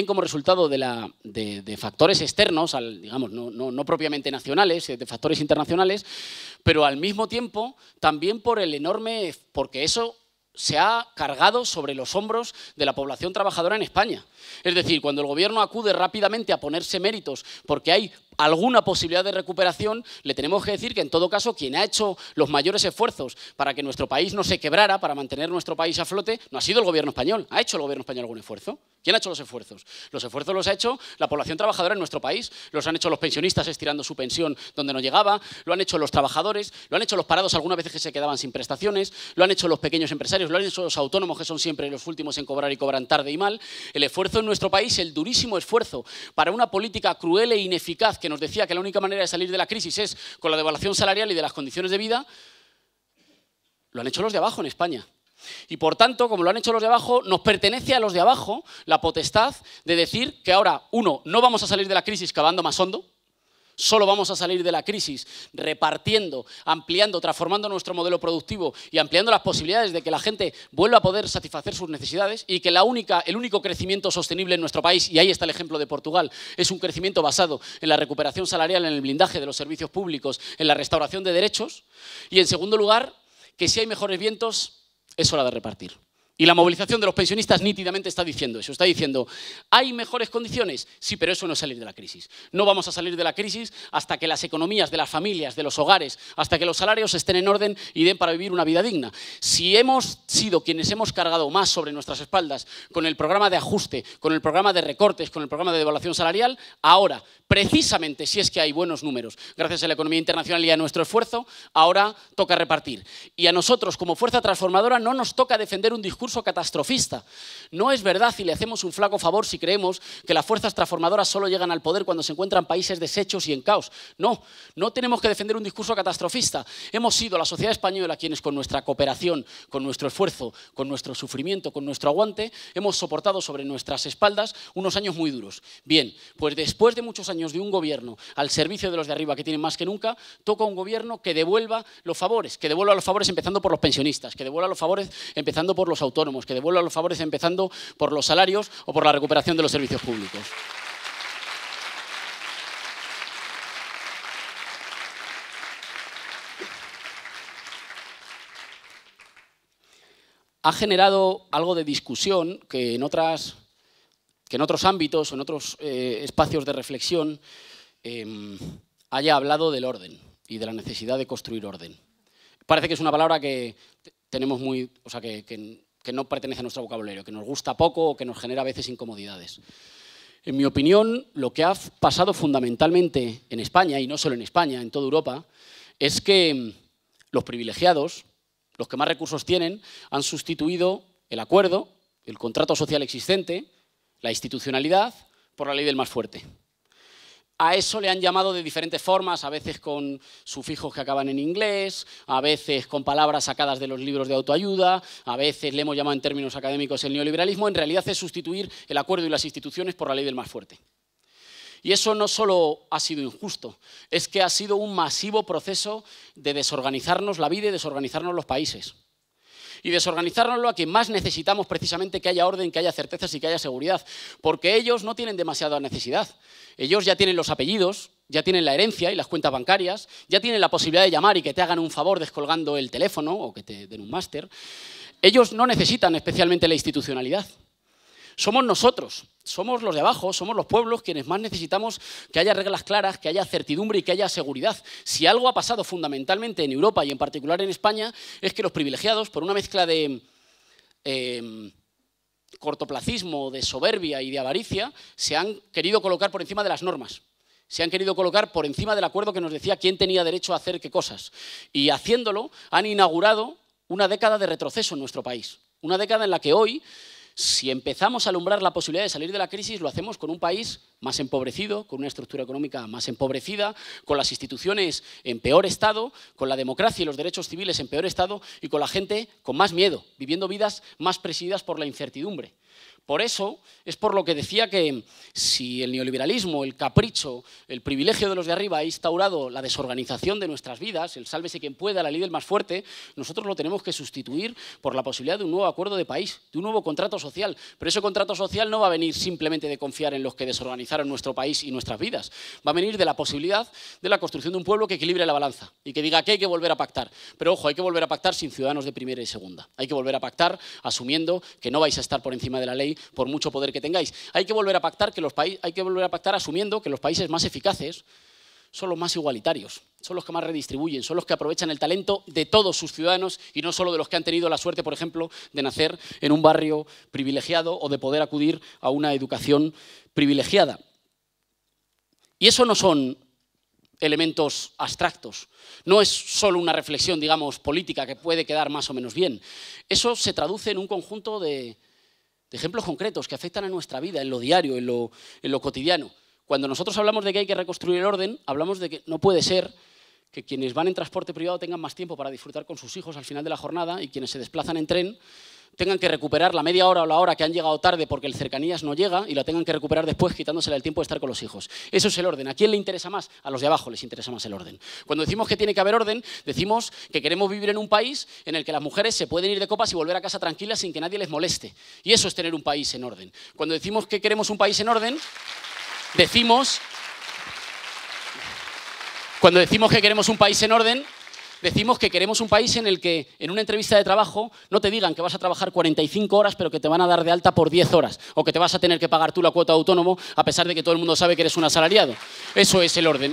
S5: factores externos, digamos, no propiamente nacionales, de factores internacionales, pero al mismo tiempo también porque eso se ha cargado sobre los hombros de la población trabajadora en España. Es decir, cuando el gobierno acude rápidamente a ponerse méritos porque hay alguna posibilidad de recuperación, le tenemos que decir que en todo caso quien ha hecho los mayores esfuerzos para que nuestro país no se quebrara, para mantener nuestro país a flote, no ha sido el gobierno español. ¿Ha hecho el gobierno español algún esfuerzo? ¿Quién ha hecho los esfuerzos? Los esfuerzos los ha hecho la población trabajadora en nuestro país, los han hecho los pensionistas estirando su pensión donde no llegaba, lo han hecho los trabajadores, lo han hecho los parados algunas veces que se quedaban sin prestaciones, lo han hecho los pequeños empresarios, lo han hecho los autónomos que son siempre los últimos en cobrar y cobran tarde y mal. El esfuerzo en nuestro país, el durísimo esfuerzo para una política cruel e ineficaz que nos decía que la única manera de salir de la crisis es con la devaluación salarial y de las condiciones de vida, lo han hecho los de abajo en España. Y por tanto, como lo han hecho los de abajo, nos pertenece a los de abajo la potestad de decir que ahora, uno, no vamos a salir de la crisis cavando más hondo, solo vamos a salir de la crisis repartiendo, ampliando, transformando nuestro modelo productivo y ampliando las posibilidades de que la gente vuelva a poder satisfacer sus necesidades y que el único crecimiento sostenible en nuestro país, y ahí está el ejemplo de Portugal, es un crecimiento basado en la recuperación salarial, en el blindaje de los servicios públicos, en la restauración de derechos. Y en segundo lugar, que si hay mejores vientos, es hora de repartir. Y la movilización de los pensionistas nítidamente está diciendo eso. Está diciendo, ¿hay mejores condiciones? Sí, pero eso no es salir de la crisis. No vamos a salir de la crisis hasta que las economías de las familias, de los hogares, hasta que los salarios estén en orden y den para vivir una vida digna. Si hemos sido quienes hemos cargado más sobre nuestras espaldas con el programa de ajuste, con el programa de recortes, con el programa de devaluación salarial, ahora, precisamente si es que hay buenos números, gracias a la economía internacional y a nuestro esfuerzo, ahora toca repartir. Y a nosotros, como fuerza transformadora, no nos toca defender un discurso catastrofista. No es verdad y le hacemos un flaco favor si creemos que las fuerzas transformadoras solo llegan al poder cuando se encuentran países deshechos y en caos. No, no tenemos que defender un discurso catastrofista. Hemos sido la sociedad española quienes con nuestra cooperación, con nuestro esfuerzo, con nuestro sufrimiento, con nuestro aguante, hemos soportado sobre nuestras espaldas unos años muy duros. Bien, pues después de muchos años de un gobierno al servicio de los de arriba que tienen más que nunca, toca un gobierno que devuelva los favores empezando por los pensionistas, que devuelva los favores empezando por los autónomos, que devuelva los favores empezando por los salarios o por la recuperación de los servicios públicos. ha generado algo de discusión que en otros ámbitos, en otros espacios de reflexión, haya hablado del orden y de la necesidad de construir orden. Parece que es una palabra que tenemos que no pertenece a nuestro vocabulario, que nos gusta poco o que nos genera a veces incomodidades. En mi opinión, lo que ha pasado fundamentalmente en España, y no solo en España, en toda Europa, es que los privilegiados, los que más recursos tienen, han sustituido el acuerdo, el contrato social existente, la institucionalidad, por la ley del más fuerte. A eso le han llamado de diferentes formas, a veces con sufijos que acaban en inglés, a veces con palabras sacadas de los libros de autoayuda, a veces le hemos llamado en términos académicos el neoliberalismo. En realidad es sustituir el acuerdo y las instituciones por la ley del más fuerte. Y eso no solo ha sido injusto, es que ha sido un masivo proceso de desorganizarnos la vida y desorganizarnos los países. Y desorganizárnoslo a quien más necesitamos precisamente que haya orden, que haya certezas y que haya seguridad, porque ellos no tienen demasiada necesidad. Ellos ya tienen los apellidos, ya tienen la herencia y las cuentas bancarias, ya tienen la posibilidad de llamar y que te hagan un favor descolgando el teléfono o que te den un máster. Ellos no necesitan especialmente la institucionalidad. Somos nosotros, somos los de abajo, somos los pueblos quienes más necesitamos que haya reglas claras, que haya certidumbre y que haya seguridad. Si algo ha pasado fundamentalmente en Europa y en particular en España es que los privilegiados, por una mezcla de cortoplacismo, de soberbia y de avaricia, se han querido colocar por encima de las normas. Se han querido colocar por encima del acuerdo que nos decía quién tenía derecho a hacer qué cosas. Y haciéndolo han inaugurado una década de retroceso en nuestro país. Una década en la que hoy, si empezamos a alumbrar la posibilidad de salir de la crisis, lo hacemos con un país más empobrecido, con una estructura económica más empobrecida, con las instituciones en peor estado, con la democracia y los derechos civiles en peor estado y con la gente con más miedo, viviendo vidas más presididas por la incertidumbre. Por eso es por lo que decía que si el neoliberalismo, el capricho, el privilegio de los de arriba ha instaurado la desorganización de nuestras vidas, el sálvese quien pueda, la ley del más fuerte, nosotros lo tenemos que sustituir por la posibilidad de un nuevo acuerdo de país, de un nuevo contrato social. Pero ese contrato social no va a venir simplemente de confiar en los que desorganizaron nuestro país y nuestras vidas. Va a venir de la posibilidad de la construcción de un pueblo que equilibre la balanza y que diga que hay que volver a pactar. Pero ojo, hay que volver a pactar sin ciudadanos de primera y segunda. Hay que volver a pactar asumiendo que no vais a estar por encima de la ley por mucho poder que tengáis. Hay que volver a pactar asumiendo que los países más eficaces son los más igualitarios, son los que más redistribuyen, son los que aprovechan el talento de todos sus ciudadanos y no solo de los que han tenido la suerte, por ejemplo, de nacer en un barrio privilegiado o de poder acudir a una educación privilegiada. Y eso no son elementos abstractos, no es solo una reflexión, digamos, política que puede quedar más o menos bien. Eso se traduce en un conjunto de ejemplos concretos que afectan a nuestra vida, en lo diario, en lo cotidiano. Cuando nosotros hablamos de que hay que reconstruir el orden, hablamos de que no puede ser que quienes van en transporte privado tengan más tiempo para disfrutar con sus hijos al final de la jornada y quienes se desplazan en tren tengan que recuperar la media hora o la hora que han llegado tarde porque el cercanías no llega y la tengan que recuperar después quitándosela el tiempo de estar con los hijos. Eso es el orden. ¿A quién le interesa más? A los de abajo les interesa más el orden. Cuando decimos que tiene que haber orden, decimos que queremos vivir en un país en el que las mujeres se pueden ir de copas y volver a casa tranquilas sin que nadie les moleste. Y eso es tener un país en orden. Cuando decimos que queremos un país en orden, decimos que queremos un país en el que en una entrevista de trabajo no te digan que vas a trabajar 45 horas pero que te van a dar de alta por 10 horas o que te vas a tener que pagar tú la cuota de autónomo a pesar de que todo el mundo sabe que eres un asalariado. Eso es el orden.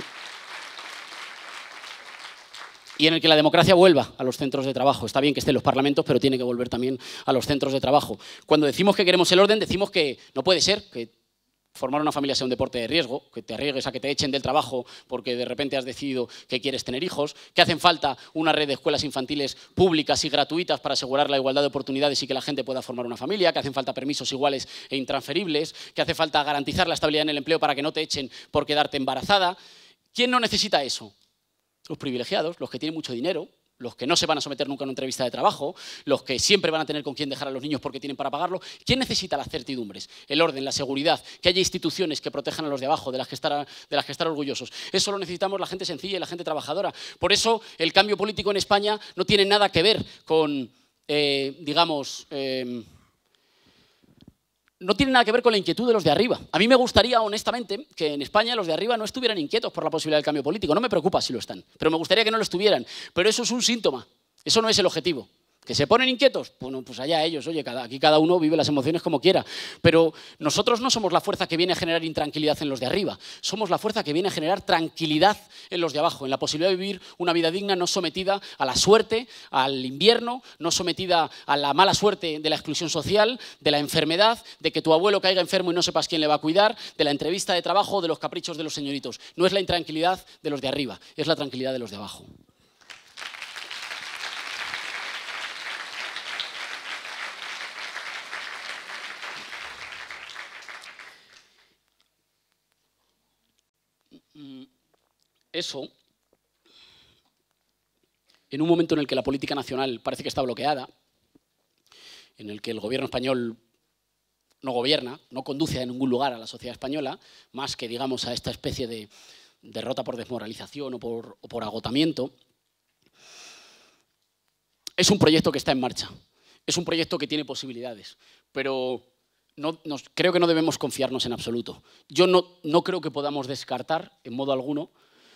S5: Y en el que la democracia vuelva a los centros de trabajo. Está bien que estén los parlamentos, pero tiene que volver también a los centros de trabajo. Cuando decimos que queremos el orden, decimos que no puede ser que formar una familia sea un deporte de riesgo, que te arriesgues a que te echen del trabajo porque de repente has decidido que quieres tener hijos, que hacen falta una red de escuelas infantiles públicas y gratuitas para asegurar la igualdad de oportunidades y que la gente pueda formar una familia, que hacen falta permisos iguales e intransferibles, que hace falta garantizar la estabilidad en el empleo para que no te echen por quedarte embarazada. ¿Quién no necesita eso? Los privilegiados, los que tienen mucho dinero, los que no se van a someter nunca a una entrevista de trabajo, los que siempre van a tener con quién dejar a los niños porque tienen para pagarlo. ¿Quién necesita las certidumbres? El orden, la seguridad, que haya instituciones que protejan a los de abajo, de las que estar orgullosos. Eso lo necesitamos la gente sencilla y la gente trabajadora. Por eso el cambio político en España no tiene nada que ver con, no tiene nada que ver con la inquietud de los de arriba. A mí me gustaría, honestamente, que en España los de arriba no estuvieran inquietos por la posibilidad del cambio político. No me preocupa si lo están, pero me gustaría que no lo estuvieran. Pero eso es un síntoma, eso no es el objetivo. ¿Que se ponen inquietos? Bueno, pues allá ellos, oye, aquí cada uno vive las emociones como quiera. Pero nosotros no somos la fuerza que viene a generar intranquilidad en los de arriba, somos la fuerza que viene a generar tranquilidad en los de abajo, en la posibilidad de vivir una vida digna, no sometida a la suerte, al invierno, no sometida a la mala suerte de la exclusión social, de la enfermedad, de que tu abuelo caiga enfermo y no sepas quién le va a cuidar, de la entrevista de trabajo o de los caprichos de los señoritos. No es la intranquilidad de los de arriba, es la tranquilidad de los de abajo. Eso, en un momento en el que la política nacional parece que está bloqueada, en el que el gobierno español no gobierna, no conduce a ningún lugar a la sociedad española, más que, digamos, a esta especie de derrota por desmoralización o por agotamiento, es un proyecto que está en marcha, es un proyecto que tiene posibilidades, pero creo que no debemos confiarnos en absoluto. Yo no creo que podamos descartar, en modo alguno,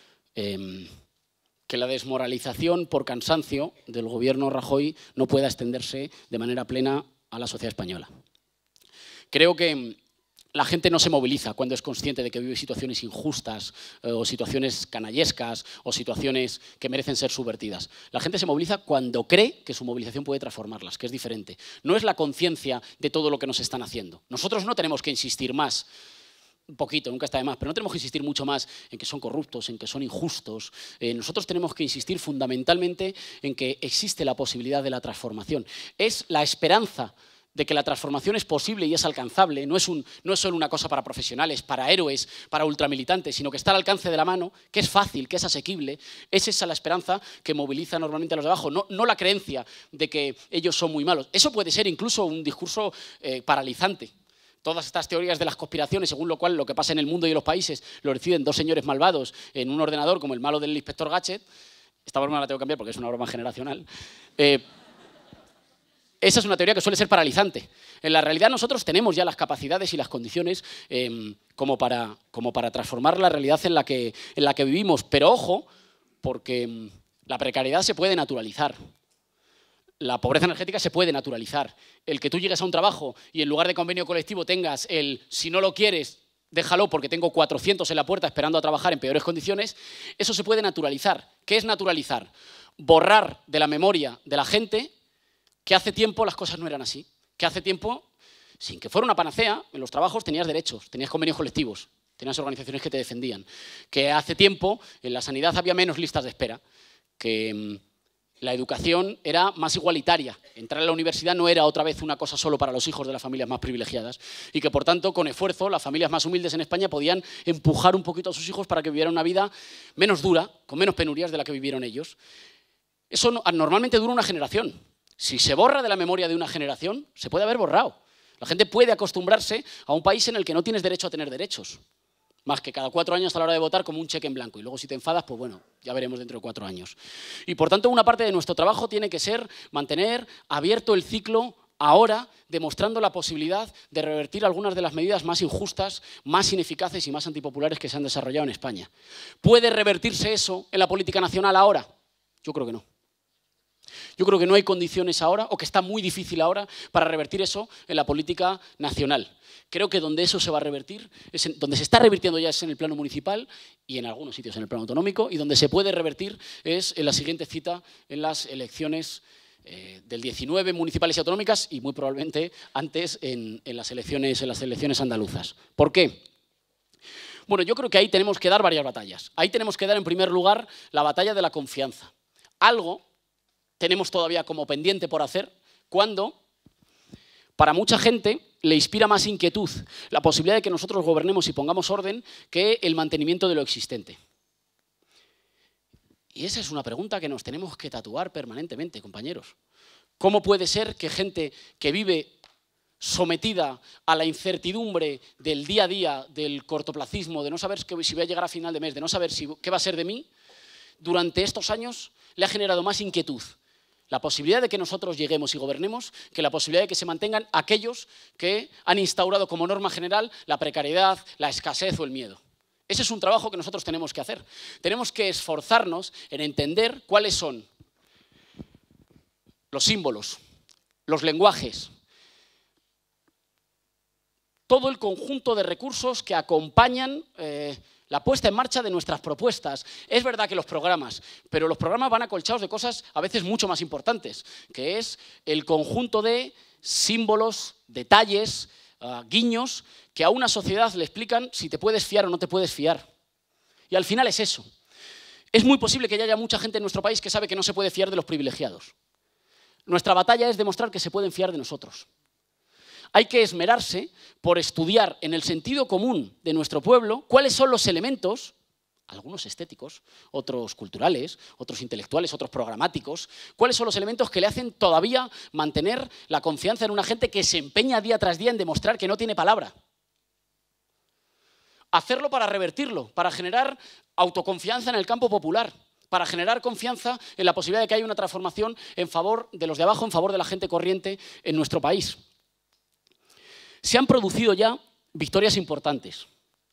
S5: que la desmoralización por cansancio del gobierno Rajoy no pueda extenderse de manera plena a la sociedad española. Creo que la gente no se moviliza cuando es consciente de que vive situaciones injustas o situaciones canallescas o situaciones que merecen ser subvertidas. La gente se moviliza cuando cree que su movilización puede transformarlas, que es diferente. No es la conciencia de todo lo que nos están haciendo. Nosotros no tenemos que insistir más, un poquito, nunca está de más, pero no tenemos que insistir mucho más en que son corruptos, en que son injustos. Nosotros tenemos que insistir fundamentalmente en que existe la posibilidad de la transformación. Es la esperanza de que la transformación es posible y es alcanzable, no es solo una cosa para profesionales, para héroes, para ultramilitantes, sino que está al alcance de la mano, que es fácil, que es asequible. Es esa la esperanza que moviliza normalmente a los de abajo, no la creencia de que ellos son muy malos. Eso puede ser incluso un discurso paralizante. Todas estas teorías de las conspiraciones, según lo cual lo que pasa en el mundo y en los países lo deciden dos señores malvados en un ordenador, como el malo del inspector Gadget. Esta broma la tengo que cambiar porque es una broma generacional. Esa es una teoría que suele ser paralizante. En la realidad nosotros tenemos ya las capacidades y las condiciones como para transformar la realidad en la que vivimos. Pero ojo, porque la precariedad se puede naturalizar. La pobreza energética se puede naturalizar. El que tú llegues a un trabajo y en lugar de convenio colectivo tengas el si no lo quieres, déjalo porque tengo 400 en la puerta esperando a trabajar en peores condiciones, eso se puede naturalizar. ¿Qué es naturalizar? Borrar de la memoria de la gente que hace tiempo las cosas no eran así. Que hace tiempo, sin que fuera una panacea, en los trabajos tenías derechos, tenías convenios colectivos, tenías organizaciones que te defendían. Que hace tiempo en la sanidad había menos listas de espera. Que la educación era más igualitaria. Entrar a la universidad no era otra vez una cosa solo para los hijos de las familias más privilegiadas y que, por tanto, con esfuerzo, las familias más humildes en España podían empujar un poquito a sus hijos para que vivieran una vida menos dura, con menos penurias de la que vivieron ellos. Eso normalmente dura una generación. Si se borra de la memoria de una generación, se puede haber borrado. La gente puede acostumbrarse a un país en el que no tienes derecho a tener derechos. Más que cada 4 años a la hora de votar como un cheque en blanco. Y luego si te enfadas, pues bueno, ya veremos dentro de 4 años. Y por tanto, una parte de nuestro trabajo tiene que ser mantener abierto el ciclo ahora, demostrando la posibilidad de revertir algunas de las medidas más injustas, más ineficaces y más antipopulares que se han desarrollado en España. ¿Puede revertirse eso en la política nacional ahora? Yo creo que no. Yo creo que no hay condiciones ahora, o que está muy difícil ahora, para revertir eso en la política nacional. Creo que donde eso se va a revertir, donde se está revirtiendo ya es en el plano municipal y en algunos sitios en el plano autonómico, y donde se puede revertir es en la siguiente cita, en las elecciones del 19 municipales y autonómicas y muy probablemente antes en las elecciones andaluzas. ¿Por qué? Bueno, yo creo que ahí tenemos que dar varias batallas. Ahí tenemos que dar, en primer lugar, la batalla de la confianza. Algo tenemos todavía como pendiente por hacer cuando, para mucha gente, le inspira más inquietud la posibilidad de que nosotros gobernemos y pongamos orden que el mantenimiento de lo existente. Y esa es una pregunta que nos tenemos que tatuar permanentemente, compañeros. ¿Cómo puede ser que gente que vive sometida a la incertidumbre del día a día, del cortoplacismo, de no saber si voy a llegar a final de mes, de no saber qué va a ser de mí, durante estos años le ha generado más inquietud la posibilidad de que nosotros lleguemos y gobernemos que la posibilidad de que se mantengan aquellos que han instaurado como norma general la precariedad, la escasez o el miedo? Ese es un trabajo que nosotros tenemos que hacer. Tenemos que esforzarnos en entender cuáles son los símbolos, los lenguajes, todo el conjunto de recursos que acompañan la puesta en marcha de nuestras propuestas. Es verdad que los programas, pero los programas van acolchados de cosas a veces mucho más importantes, que es el conjunto de símbolos, detalles, guiños, que a una sociedad le explican si te puedes fiar o no te puedes fiar. Y al final es eso. Es muy posible que ya haya mucha gente en nuestro país que sabe que no se puede fiar de los privilegiados. Nuestra batalla es demostrar que se pueden fiar de nosotros. Hay que esmerarse por estudiar en el sentido común de nuestro pueblo cuáles son los elementos, algunos estéticos, otros culturales, otros intelectuales, otros programáticos, cuáles son los elementos que le hacen todavía mantener la confianza en una gente que se empeña día tras día en demostrar que no tiene palabra. Hacerlo para revertirlo, para generar autoconfianza en el campo popular, para generar confianza en la posibilidad de que haya una transformación en favor de los de abajo, en favor de la gente corriente en nuestro país. Se han producido ya victorias importantes.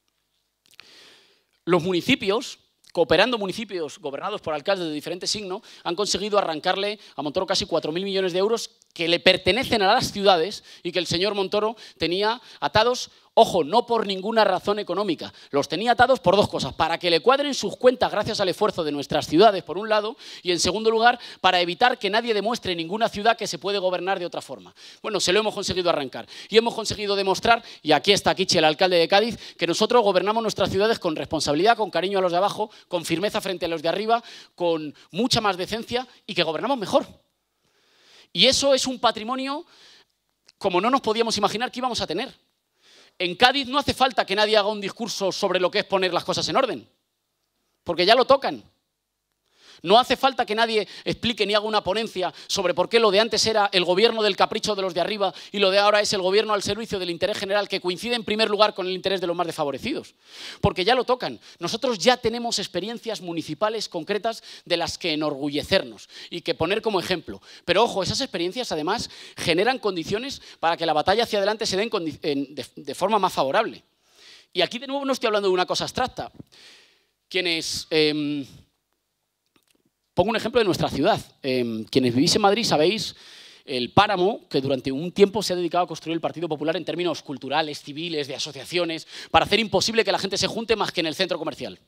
S5: Los municipios, cooperando municipios gobernados por alcaldes de diferente signo, han conseguido arrancarle a Montoro casi 4.000 millones de euros que le pertenecen a las ciudades y que el señor Montoro tenía atados, ojo, no por ninguna razón económica, los tenía atados por dos cosas: para que le cuadren sus cuentas gracias al esfuerzo de nuestras ciudades, por un lado, y en segundo lugar, para evitar que nadie demuestre en ninguna ciudad que se puede gobernar de otra forma. Bueno, se lo hemos conseguido arrancar y hemos conseguido demostrar, y aquí está Kichi, el alcalde de Cádiz, que nosotros gobernamos nuestras ciudades con responsabilidad, con cariño a los de abajo, con firmeza frente a los de arriba, con mucha más decencia y que gobernamos mejor. Y eso es un patrimonio como no nos podíamos imaginar que íbamos a tener. En Cádiz no hace falta que nadie haga un discurso sobre lo que es poner las cosas en orden, porque ya lo tocan. No hace falta que nadie explique ni haga una ponencia sobre por qué lo de antes era el gobierno del capricho de los de arriba y lo de ahora es el gobierno al servicio del interés general, que coincide en primer lugar con el interés de los más desfavorecidos. Porque ya lo tocan. Nosotros ya tenemos experiencias municipales concretas de las que enorgullecernos y que poner como ejemplo. Pero ojo, esas experiencias además generan condiciones para que la batalla hacia adelante se den de forma más favorable. Y aquí de nuevo no estoy hablando de una cosa abstracta. Quienes... Pongo un ejemplo de nuestra ciudad. Quienes vivís en Madrid sabéis el páramo que durante un tiempo se ha dedicado a construir el Partido Popular en términos culturales, civiles, de asociaciones, para hacer imposible que la gente se junte más que en el centro comercial.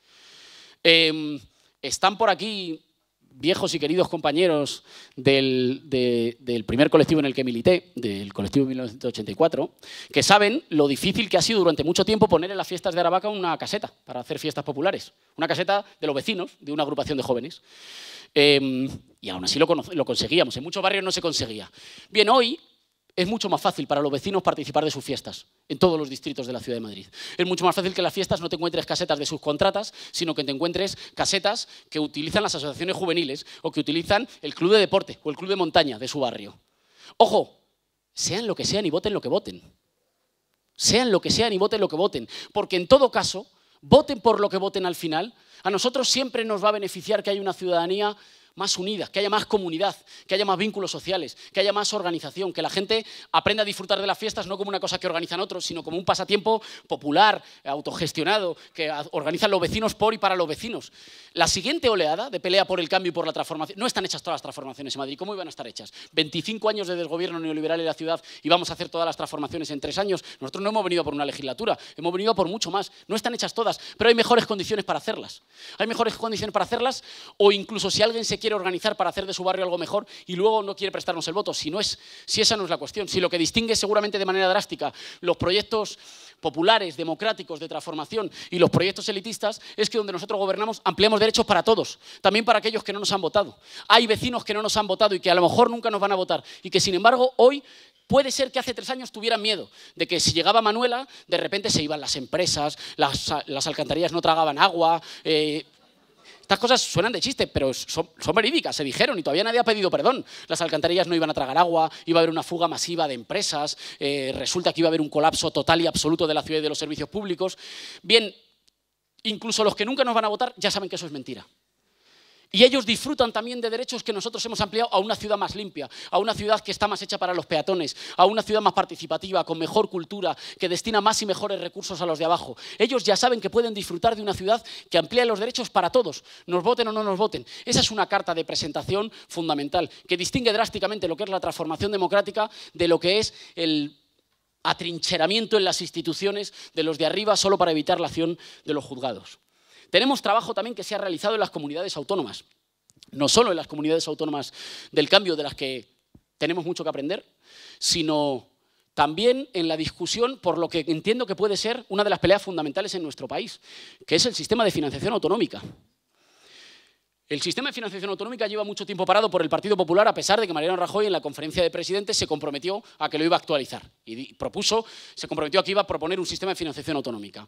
S5: Están por aquí viejos y queridos compañeros del primer colectivo en el que milité, del colectivo 1984, que saben lo difícil que ha sido durante mucho tiempo poner en las fiestas de Aravaca una caseta para hacer fiestas populares. Una caseta de los vecinos, de una agrupación de jóvenes. Y aún así lo conseguíamos. En muchos barrios no se conseguía. Bien, hoy es mucho más fácil para los vecinos participar de sus fiestas en todos los distritos de la Ciudad de Madrid. Es mucho más fácil que en las fiestas no te encuentres casetas de subcontratas, sino que te encuentres casetas que utilizan las asociaciones juveniles o que utilizan el club de deporte o el club de montaña de su barrio. Ojo, sean lo que sean y voten lo que voten. Sean lo que sean y voten lo que voten. Porque en todo caso, voten por lo que voten al final, a nosotros siempre nos va a beneficiar que haya una ciudadanía más unida, que haya más comunidad, que haya más vínculos sociales, que haya más organización, que la gente aprenda a disfrutar de las fiestas no como una cosa que organizan otros, sino como un pasatiempo popular, autogestionado, que organizan los vecinos por y para los vecinos. La siguiente oleada de pelea por el cambio y por la transformación, no están hechas todas las transformaciones en Madrid, ¿cómo iban a estar hechas? 25 años de desgobierno neoliberal en la ciudad y vamos a hacer todas las transformaciones en 3 años. Nosotros no hemos venido por una legislatura, hemos venido por mucho más. No están hechas todas, pero hay mejores condiciones para hacerlas. Hay mejores condiciones para hacerlas, o incluso si alguien se quiere organizar para hacer de su barrio algo mejor y luego no quiere prestarnos el voto, si esa no es la cuestión, si lo que distingue seguramente de manera drástica los proyectos populares, democráticos, de transformación y los proyectos elitistas es que donde nosotros gobernamos ampliamos derechos para todos, también para aquellos que no nos han votado. Hay vecinos que no nos han votado y que a lo mejor nunca nos van a votar y que sin embargo hoy puede ser que hace 3 años tuvieran miedo de que si llegaba Manuela de repente se iban las empresas, las alcantarillas no tragaban agua. Estas cosas suenan de chiste, pero son verídicas, se dijeron y todavía nadie ha pedido perdón. Las alcantarillas no iban a tragar agua, iba a haber una fuga masiva de empresas, resulta que iba a haber un colapso total y absoluto de la ciudad y de los servicios públicos. Bien, incluso los que nunca nos van a votar ya saben que eso es mentira. Y ellos disfrutan también de derechos que nosotros hemos ampliado a una ciudad más limpia, a una ciudad que está más hecha para los peatones, a una ciudad más participativa, con mejor cultura, que destina más y mejores recursos a los de abajo. Ellos ya saben que pueden disfrutar de una ciudad que amplía los derechos para todos, nos voten o no nos voten. Esa es una carta de presentación fundamental, que distingue drásticamente lo que es la transformación democrática de lo que es el atrincheramiento en las instituciones de los de arriba solo para evitar la acción de los juzgados. Tenemos trabajo también que se ha realizado en las comunidades autónomas, no solo en las comunidades autónomas del cambio, de las que tenemos mucho que aprender, sino también en la discusión por lo que entiendo que puede ser una de las peleas fundamentales en nuestro país, que es el sistema de financiación autonómica. El sistema de financiación autonómica lleva mucho tiempo parado por el Partido Popular, a pesar de que Mariano Rajoy en la conferencia de presidentes se comprometió a que lo iba a actualizar y se comprometió a que iba a proponer un sistema de financiación autonómica.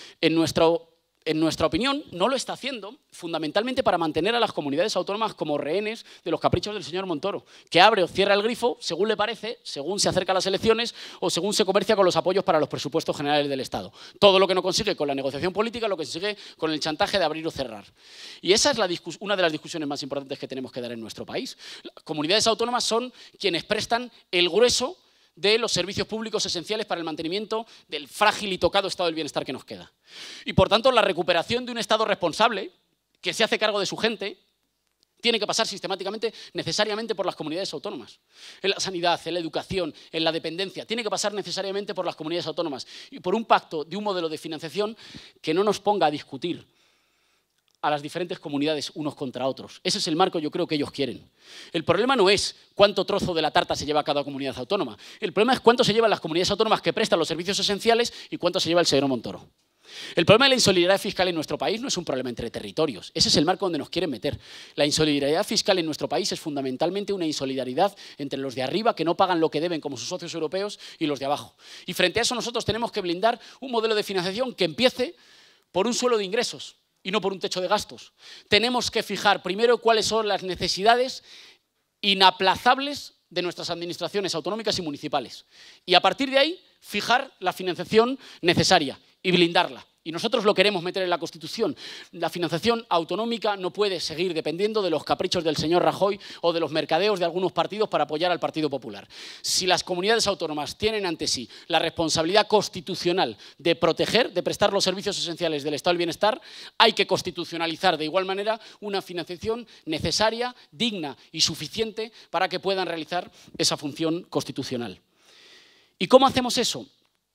S5: En nuestra opinión, no lo está haciendo fundamentalmente para mantener a las comunidades autónomas como rehenes de los caprichos del señor Montoro, que abre o cierra el grifo según le parece, según se acerca a las elecciones o según se comercia con los apoyos para los presupuestos generales del Estado. Todo lo que no consigue con la negociación política lo consigue con el chantaje de abrir o cerrar. Y esa es una de las discusiones más importantes que tenemos que dar en nuestro país. Las comunidades autónomas son quienes prestan el grueso de los servicios públicos esenciales para el mantenimiento del frágil y tocado estado del bienestar que nos queda. Y, por tanto, la recuperación de un Estado responsable, que se hace cargo de su gente, tiene que pasar sistemáticamente, necesariamente, por las comunidades autónomas. En la sanidad, en la educación, en la dependencia, tiene que pasar necesariamente por las comunidades autónomas y por un pacto de un modelo de financiación que no nos ponga a discutir a las diferentes comunidades unos contra otros. Ese es el marco, yo creo, que ellos quieren. El problema no es cuánto trozo de la tarta se lleva cada comunidad autónoma. El problema es cuánto se llevan las comunidades autónomas que prestan los servicios esenciales y cuánto se lleva el señor Montoro. El problema de la insolidaridad fiscal en nuestro país no es un problema entre territorios. Ese es el marco donde nos quieren meter. La insolidaridad fiscal en nuestro país es fundamentalmente una insolidaridad entre los de arriba, que no pagan lo que deben como sus socios europeos, y los de abajo. Y frente a eso nosotros tenemos que blindar un modelo de financiación que empiece por un suelo de ingresos y no por un techo de gastos. Tenemos que fijar primero cuáles son las necesidades inaplazables de nuestras administraciones autonómicas y municipales. Y a partir de ahí, fijar la financiación necesaria y blindarla. Y nosotros lo queremos meter en la Constitución. La financiación autonómica no puede seguir dependiendo de los caprichos del señor Rajoy o de los mercadeos de algunos partidos para apoyar al Partido Popular. Si las comunidades autónomas tienen ante sí la responsabilidad constitucional de proteger, de prestar los servicios esenciales del Estado del Bienestar, hay que constitucionalizar de igual manera una financiación necesaria, digna y suficiente para que puedan realizar esa función constitucional. ¿Y cómo hacemos eso?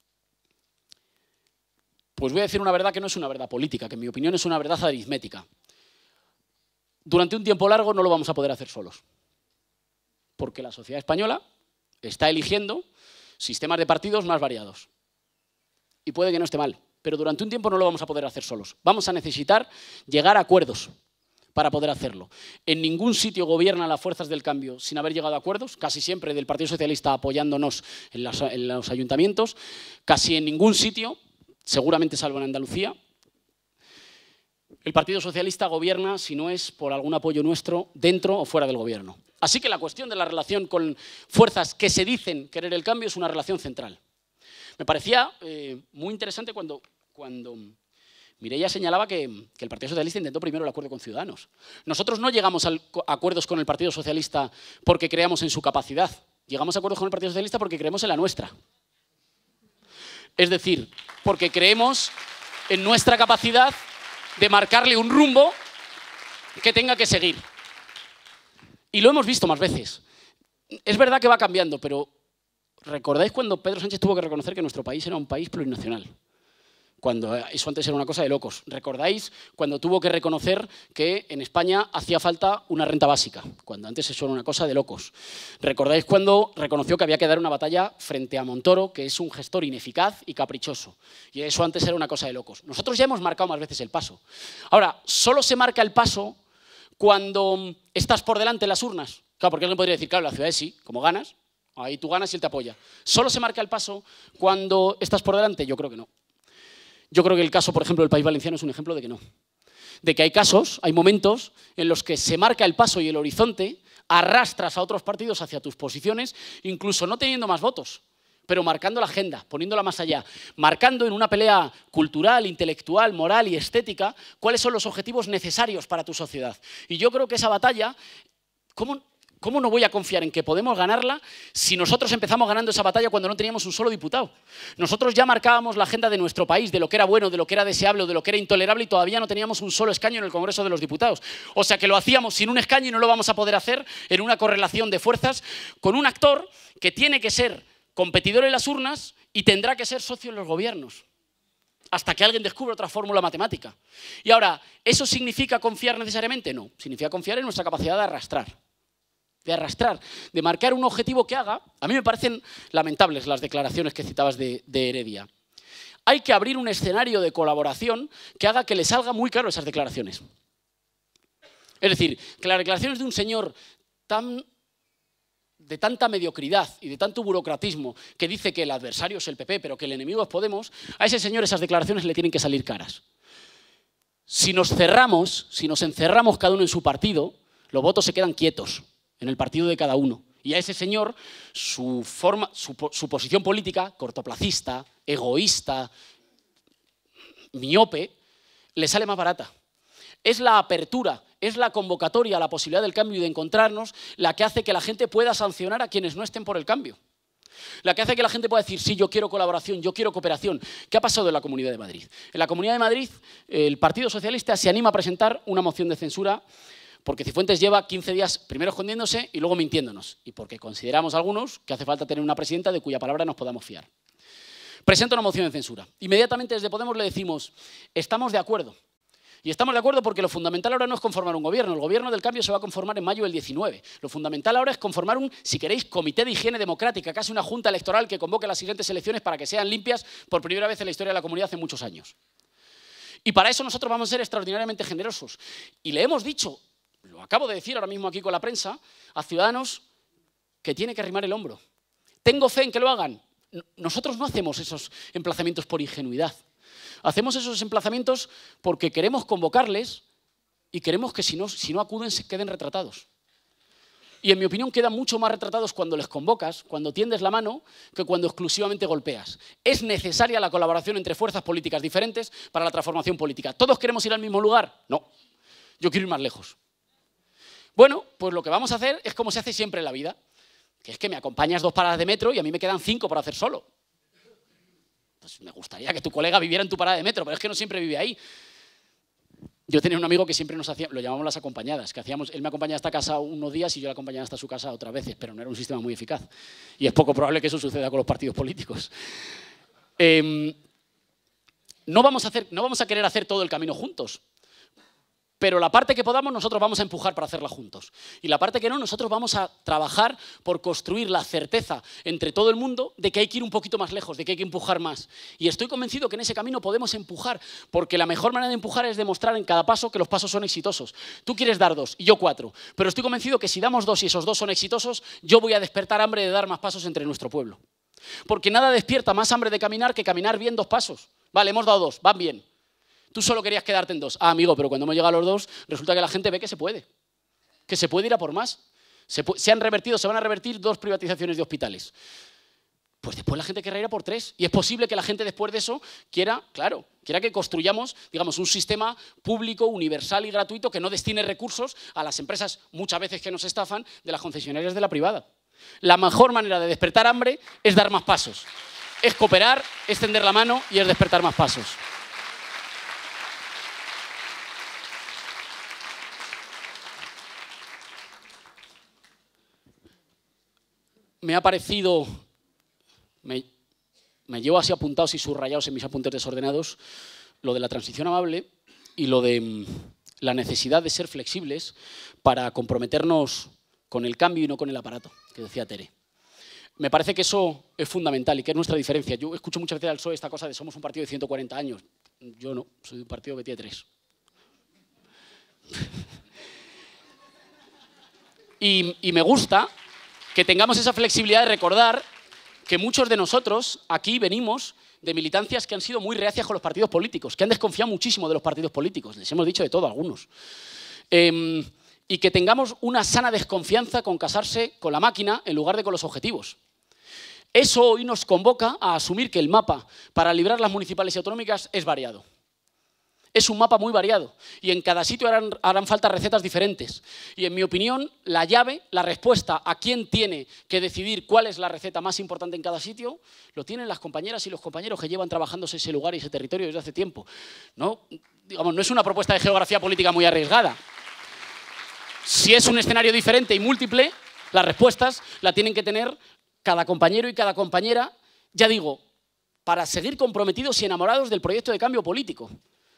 S5: Pues voy a decir una verdad que no es una verdad política, que en mi opinión es una verdad aritmética. Durante un tiempo largo no lo vamos a poder hacer solos, porque la sociedad española está eligiendo sistemas de partidos más variados. Y puede que no esté mal, pero durante un tiempo no lo vamos a poder hacer solos. Vamos a necesitar llegar a acuerdos para poder hacerlo. En ningún sitio gobiernan las fuerzas del cambio sin haber llegado a acuerdos, casi siempre del Partido Socialista apoyándonos en los ayuntamientos, casi en ningún sitio, seguramente salvo en Andalucía, el Partido Socialista gobierna si no es por algún apoyo nuestro dentro o fuera del gobierno. Así que la cuestión de la relación con fuerzas que se dicen querer el cambio es una relación central. Me parecía muy interesante cuando Mireia señalaba que el Partido Socialista intentó primero el acuerdo con Ciudadanos. Nosotros no llegamos a acuerdos con el Partido Socialista porque creamos en su capacidad. Llegamos a acuerdos con el Partido Socialista porque creemos en la nuestra. Es decir, porque creemos en nuestra capacidad de marcarle un rumbo que tenga que seguir. Y lo hemos visto más veces. Es verdad que va cambiando, pero ¿recordáis cuando Pedro Sánchez tuvo que reconocer que nuestro país era un país plurinacional? Cuando eso antes era una cosa de locos. ¿Recordáis cuando tuvo que reconocer que en España hacía falta una renta básica? Cuando antes eso era una cosa de locos. ¿Recordáis cuando reconoció que había que dar una batalla frente a Montoro, que es un gestor ineficaz y caprichoso? Y eso antes era una cosa de locos. Nosotros ya hemos marcado más veces el paso. Ahora, solo se marca el paso cuando estás por delante en las urnas. Claro, porque alguien podría decir, claro, la ciudad es sí, como ganas, ahí tú ganas y él te apoya. ¿Solo se marca el paso cuando estás por delante? Yo creo que no. Yo creo que el caso, por ejemplo, del País Valenciano es un ejemplo de que no. De que hay casos, hay momentos en los que se marca el paso y el horizonte, arrastras a otros partidos hacia tus posiciones, incluso no teniendo más votos, pero marcando la agenda, poniéndola más allá, marcando en una pelea cultural, intelectual, moral y estética cuáles son los objetivos necesarios para tu sociedad. Y yo creo que esa batalla, ¿cómo no voy a confiar en que podemos ganarla si nosotros empezamos ganando esa batalla cuando no teníamos un solo diputado? Nosotros ya marcábamos la agenda de nuestro país, de lo que era bueno, de lo que era deseable o de lo que era intolerable y todavía no teníamos un solo escaño en el Congreso de los Diputados. O sea que lo hacíamos sin un escaño y no lo vamos a poder hacer en una correlación de fuerzas con un actor que tiene que ser competidor en las urnas y tendrá que ser socio en los gobiernos, hasta que alguien descubra otra fórmula matemática. Y ahora, ¿eso significa confiar necesariamente? No, significa confiar en nuestra capacidad de arrastrar, de marcar un objetivo que haga. A mí me parecen lamentables las declaraciones que citabas de Heredia. Hay que abrir un escenario de colaboración que haga que le salga muy caro esas declaraciones. Es decir, que las declaraciones de un señor de tanta mediocridad y de tanto burocratismo que dice que el adversario es el PP, pero que el enemigo es Podemos, a ese señor esas declaraciones le tienen que salir caras. Si nos encerramos cada uno en su partido, los votos se quedan quietos en el partido de cada uno. Y a ese señor su posición política, cortoplacista, egoísta, miope, le sale más barata. Es la apertura, es la convocatoria a la posibilidad del cambio y de encontrarnos la que hace que la gente pueda sancionar a quienes no estén por el cambio. La que hace que la gente pueda decir, sí, yo quiero colaboración, yo quiero cooperación. ¿Qué ha pasado en la Comunidad de Madrid? En la Comunidad de Madrid, el Partido Socialista se anima a presentar una moción de censura porque Cifuentes lleva 15 días primero escondiéndose y luego mintiéndonos. Y porque consideramos algunos que hace falta tener una presidenta de cuya palabra nos podamos fiar. Presenta una moción de censura. Inmediatamente desde Podemos le decimos, estamos de acuerdo. Y estamos de acuerdo porque lo fundamental ahora no es conformar un gobierno. El gobierno del cambio se va a conformar en mayo del 19. Lo fundamental ahora es conformar un, si queréis, comité de higiene democrática, casi una junta electoral que convoque las siguientes elecciones para que sean limpias por primera vez en la historia de la comunidad hace muchos años. Y para eso nosotros vamos a ser extraordinariamente generosos. Y le hemos dicho, lo acabo de decir ahora mismo aquí con la prensa, a Ciudadanos que tiene que arrimar el hombro. ¿Tengo fe en que lo hagan? Nosotros no hacemos esos emplazamientos por ingenuidad. Hacemos esos emplazamientos porque queremos convocarles y queremos que si no acuden se queden retratados. Y en mi opinión quedan mucho más retratados cuando les convocas, cuando tiendes la mano, que cuando exclusivamente golpeas. Es necesaria la colaboración entre fuerzas políticas diferentes para la transformación política. ¿Todos queremos ir al mismo lugar? No. Yo quiero ir más lejos. Bueno, pues lo que vamos a hacer es como se hace siempre en la vida, que es que me acompañas 2 paradas de metro y a mí me quedan 5 por hacer solo. Pues me gustaría que tu colega viviera en tu parada de metro, pero es que no siempre vive ahí. Yo tenía un amigo que siempre nos hacía, lo llamábamos las acompañadas, que hacíamos, él me acompañaba hasta casa unos días y yo le acompañaba hasta su casa otras veces, pero no era un sistema muy eficaz. Y es poco probable que eso suceda con los partidos políticos. No vamos a querer hacer todo el camino juntos. Pero la parte que podamos nosotros vamos a empujar para hacerla juntos. Y la parte que no, nosotros vamos a trabajar por construir la certeza entre todo el mundo de que hay que ir un poquito más lejos, de que hay que empujar más. Y estoy convencido que en ese camino podemos empujar, porque la mejor manera de empujar es demostrar en cada paso que los pasos son exitosos. Tú quieres dar 2 y yo 4, pero estoy convencido que si damos 2 y esos 2 son exitosos, yo voy a despertar hambre de dar más pasos entre nuestro pueblo. Porque nada despierta más hambre de caminar que caminar bien 2 pasos. Vale, hemos dado 2, van bien. Tú solo querías quedarte en 2. Ah, amigo, pero cuando hemos llegado a los 2, resulta que la gente ve que se puede ir a por más. Se van a revertir 2 privatizaciones de hospitales. Pues después la gente querrá ir a por 3. Y es posible que la gente después de eso quiera que construyamos, digamos, un sistema público, universal y gratuito que no destine recursos a las empresas, muchas veces que nos estafan, de las concesionarias de la privada. La mejor manera de despertar hambre es dar más pasos. Es cooperar, es tender la mano y es despertar más pasos. Me ha parecido, me llevo así apuntados y subrayados en mis apuntes desordenados, lo de la transición amable y lo de la necesidad de ser flexibles para comprometernos con el cambio y no con el aparato, que decía Tere. Me parece que eso es fundamental y que es nuestra diferencia. Yo escucho muchas veces al PSOE esta cosa de somos un partido de 140 años. Yo no, soy un partido que tiene 3. Y me gusta que tengamos esa flexibilidad de recordar que muchos de nosotros aquí venimos de militancias que han sido muy reacias con los partidos políticos, que han desconfiado muchísimo de los partidos políticos, les hemos dicho de todo a algunos. Y que tengamos una sana desconfianza con casarse con la máquina en lugar de con los objetivos. Eso hoy nos convoca a asumir que el mapa para librar las municipales y autonómicas es variado. Es un mapa muy variado y en cada sitio harán falta recetas diferentes. Y en mi opinión, la llave, la respuesta a quién tiene que decidir cuál es la receta más importante en cada sitio, lo tienen las compañeras y los compañeros que llevan trabajándose ese lugar y ese territorio desde hace tiempo. No, digamos, no es una propuesta de geografía política muy arriesgada. Si es un escenario diferente y múltiple, las respuestas la tienen que tener cada compañero y cada compañera, ya digo, para seguir comprometidos y enamorados del proyecto de cambio político.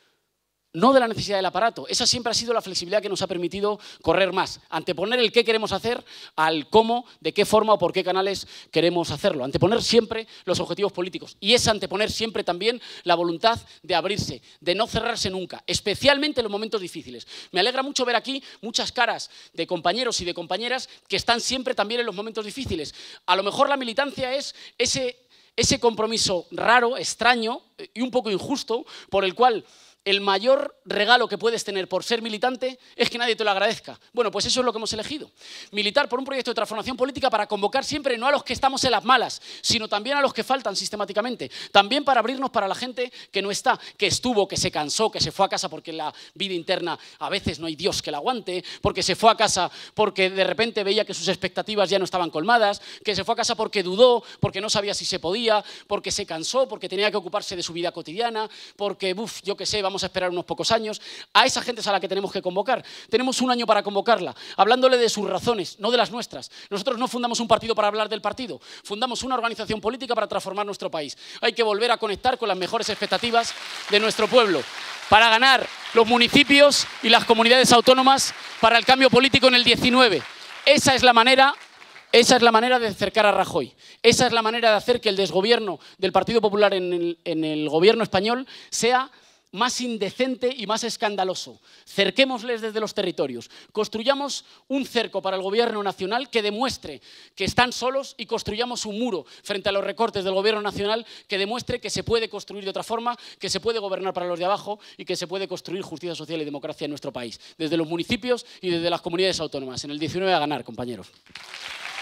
S5: No de la necesidad del aparato. Esa siempre ha sido la flexibilidad que nos ha permitido correr más. Anteponer el qué queremos hacer al cómo, de qué forma o por qué canales queremos hacerlo. Anteponer siempre los objetivos políticos. Y es anteponer siempre también la voluntad de abrirse, de no cerrarse nunca, especialmente en los momentos difíciles. Me alegra mucho ver aquí muchas caras de compañeros y de compañeras que están siempre también en los momentos difíciles. A lo mejor la militancia es ese compromiso raro, extraño y un poco injusto por el cual el mayor regalo que puedes tener por ser militante es que nadie te lo agradezca. Bueno, pues eso es lo que hemos elegido. Militar por un proyecto de transformación política para convocar siempre no a los que estamos en las malas, sino también a los que faltan sistemáticamente. También para abrirnos para la gente que no está, que estuvo, que se cansó, que se fue a casa porque en la vida interna a veces no hay Dios que la aguante, porque se fue a casa porque de repente veía que sus expectativas ya no estaban colmadas, que se fue a casa porque dudó, porque no sabía si se podía, porque se cansó, porque tenía que ocuparse de su vida cotidiana, porque, yo qué sé, vamos a esperar unos pocos años. A esa gente es a la que tenemos que convocar. Tenemos un año para convocarla, hablándole de sus razones, no de las nuestras. Nosotros no fundamos un partido para hablar del partido, fundamos una organización política para transformar nuestro país. Hay que volver a conectar con las mejores expectativas de nuestro pueblo, para ganar los municipios y las comunidades autónomas para el cambio político en el 19. Esa es la manera de acercar a Rajoy. Esa es la manera de hacer que el desgobierno del Partido Popular en el gobierno español sea más indecente y más escandaloso. Cerquémosles desde los territorios. Construyamos un cerco para el gobierno nacional que demuestre que están solos y construyamos un muro frente a los recortes del gobierno nacional que demuestre que se puede construir de otra forma, que se puede gobernar para los de abajo y que se puede construir justicia social y democracia en nuestro país. Desde los municipios y desde las comunidades autónomas. En el 19 a ganar, compañeros.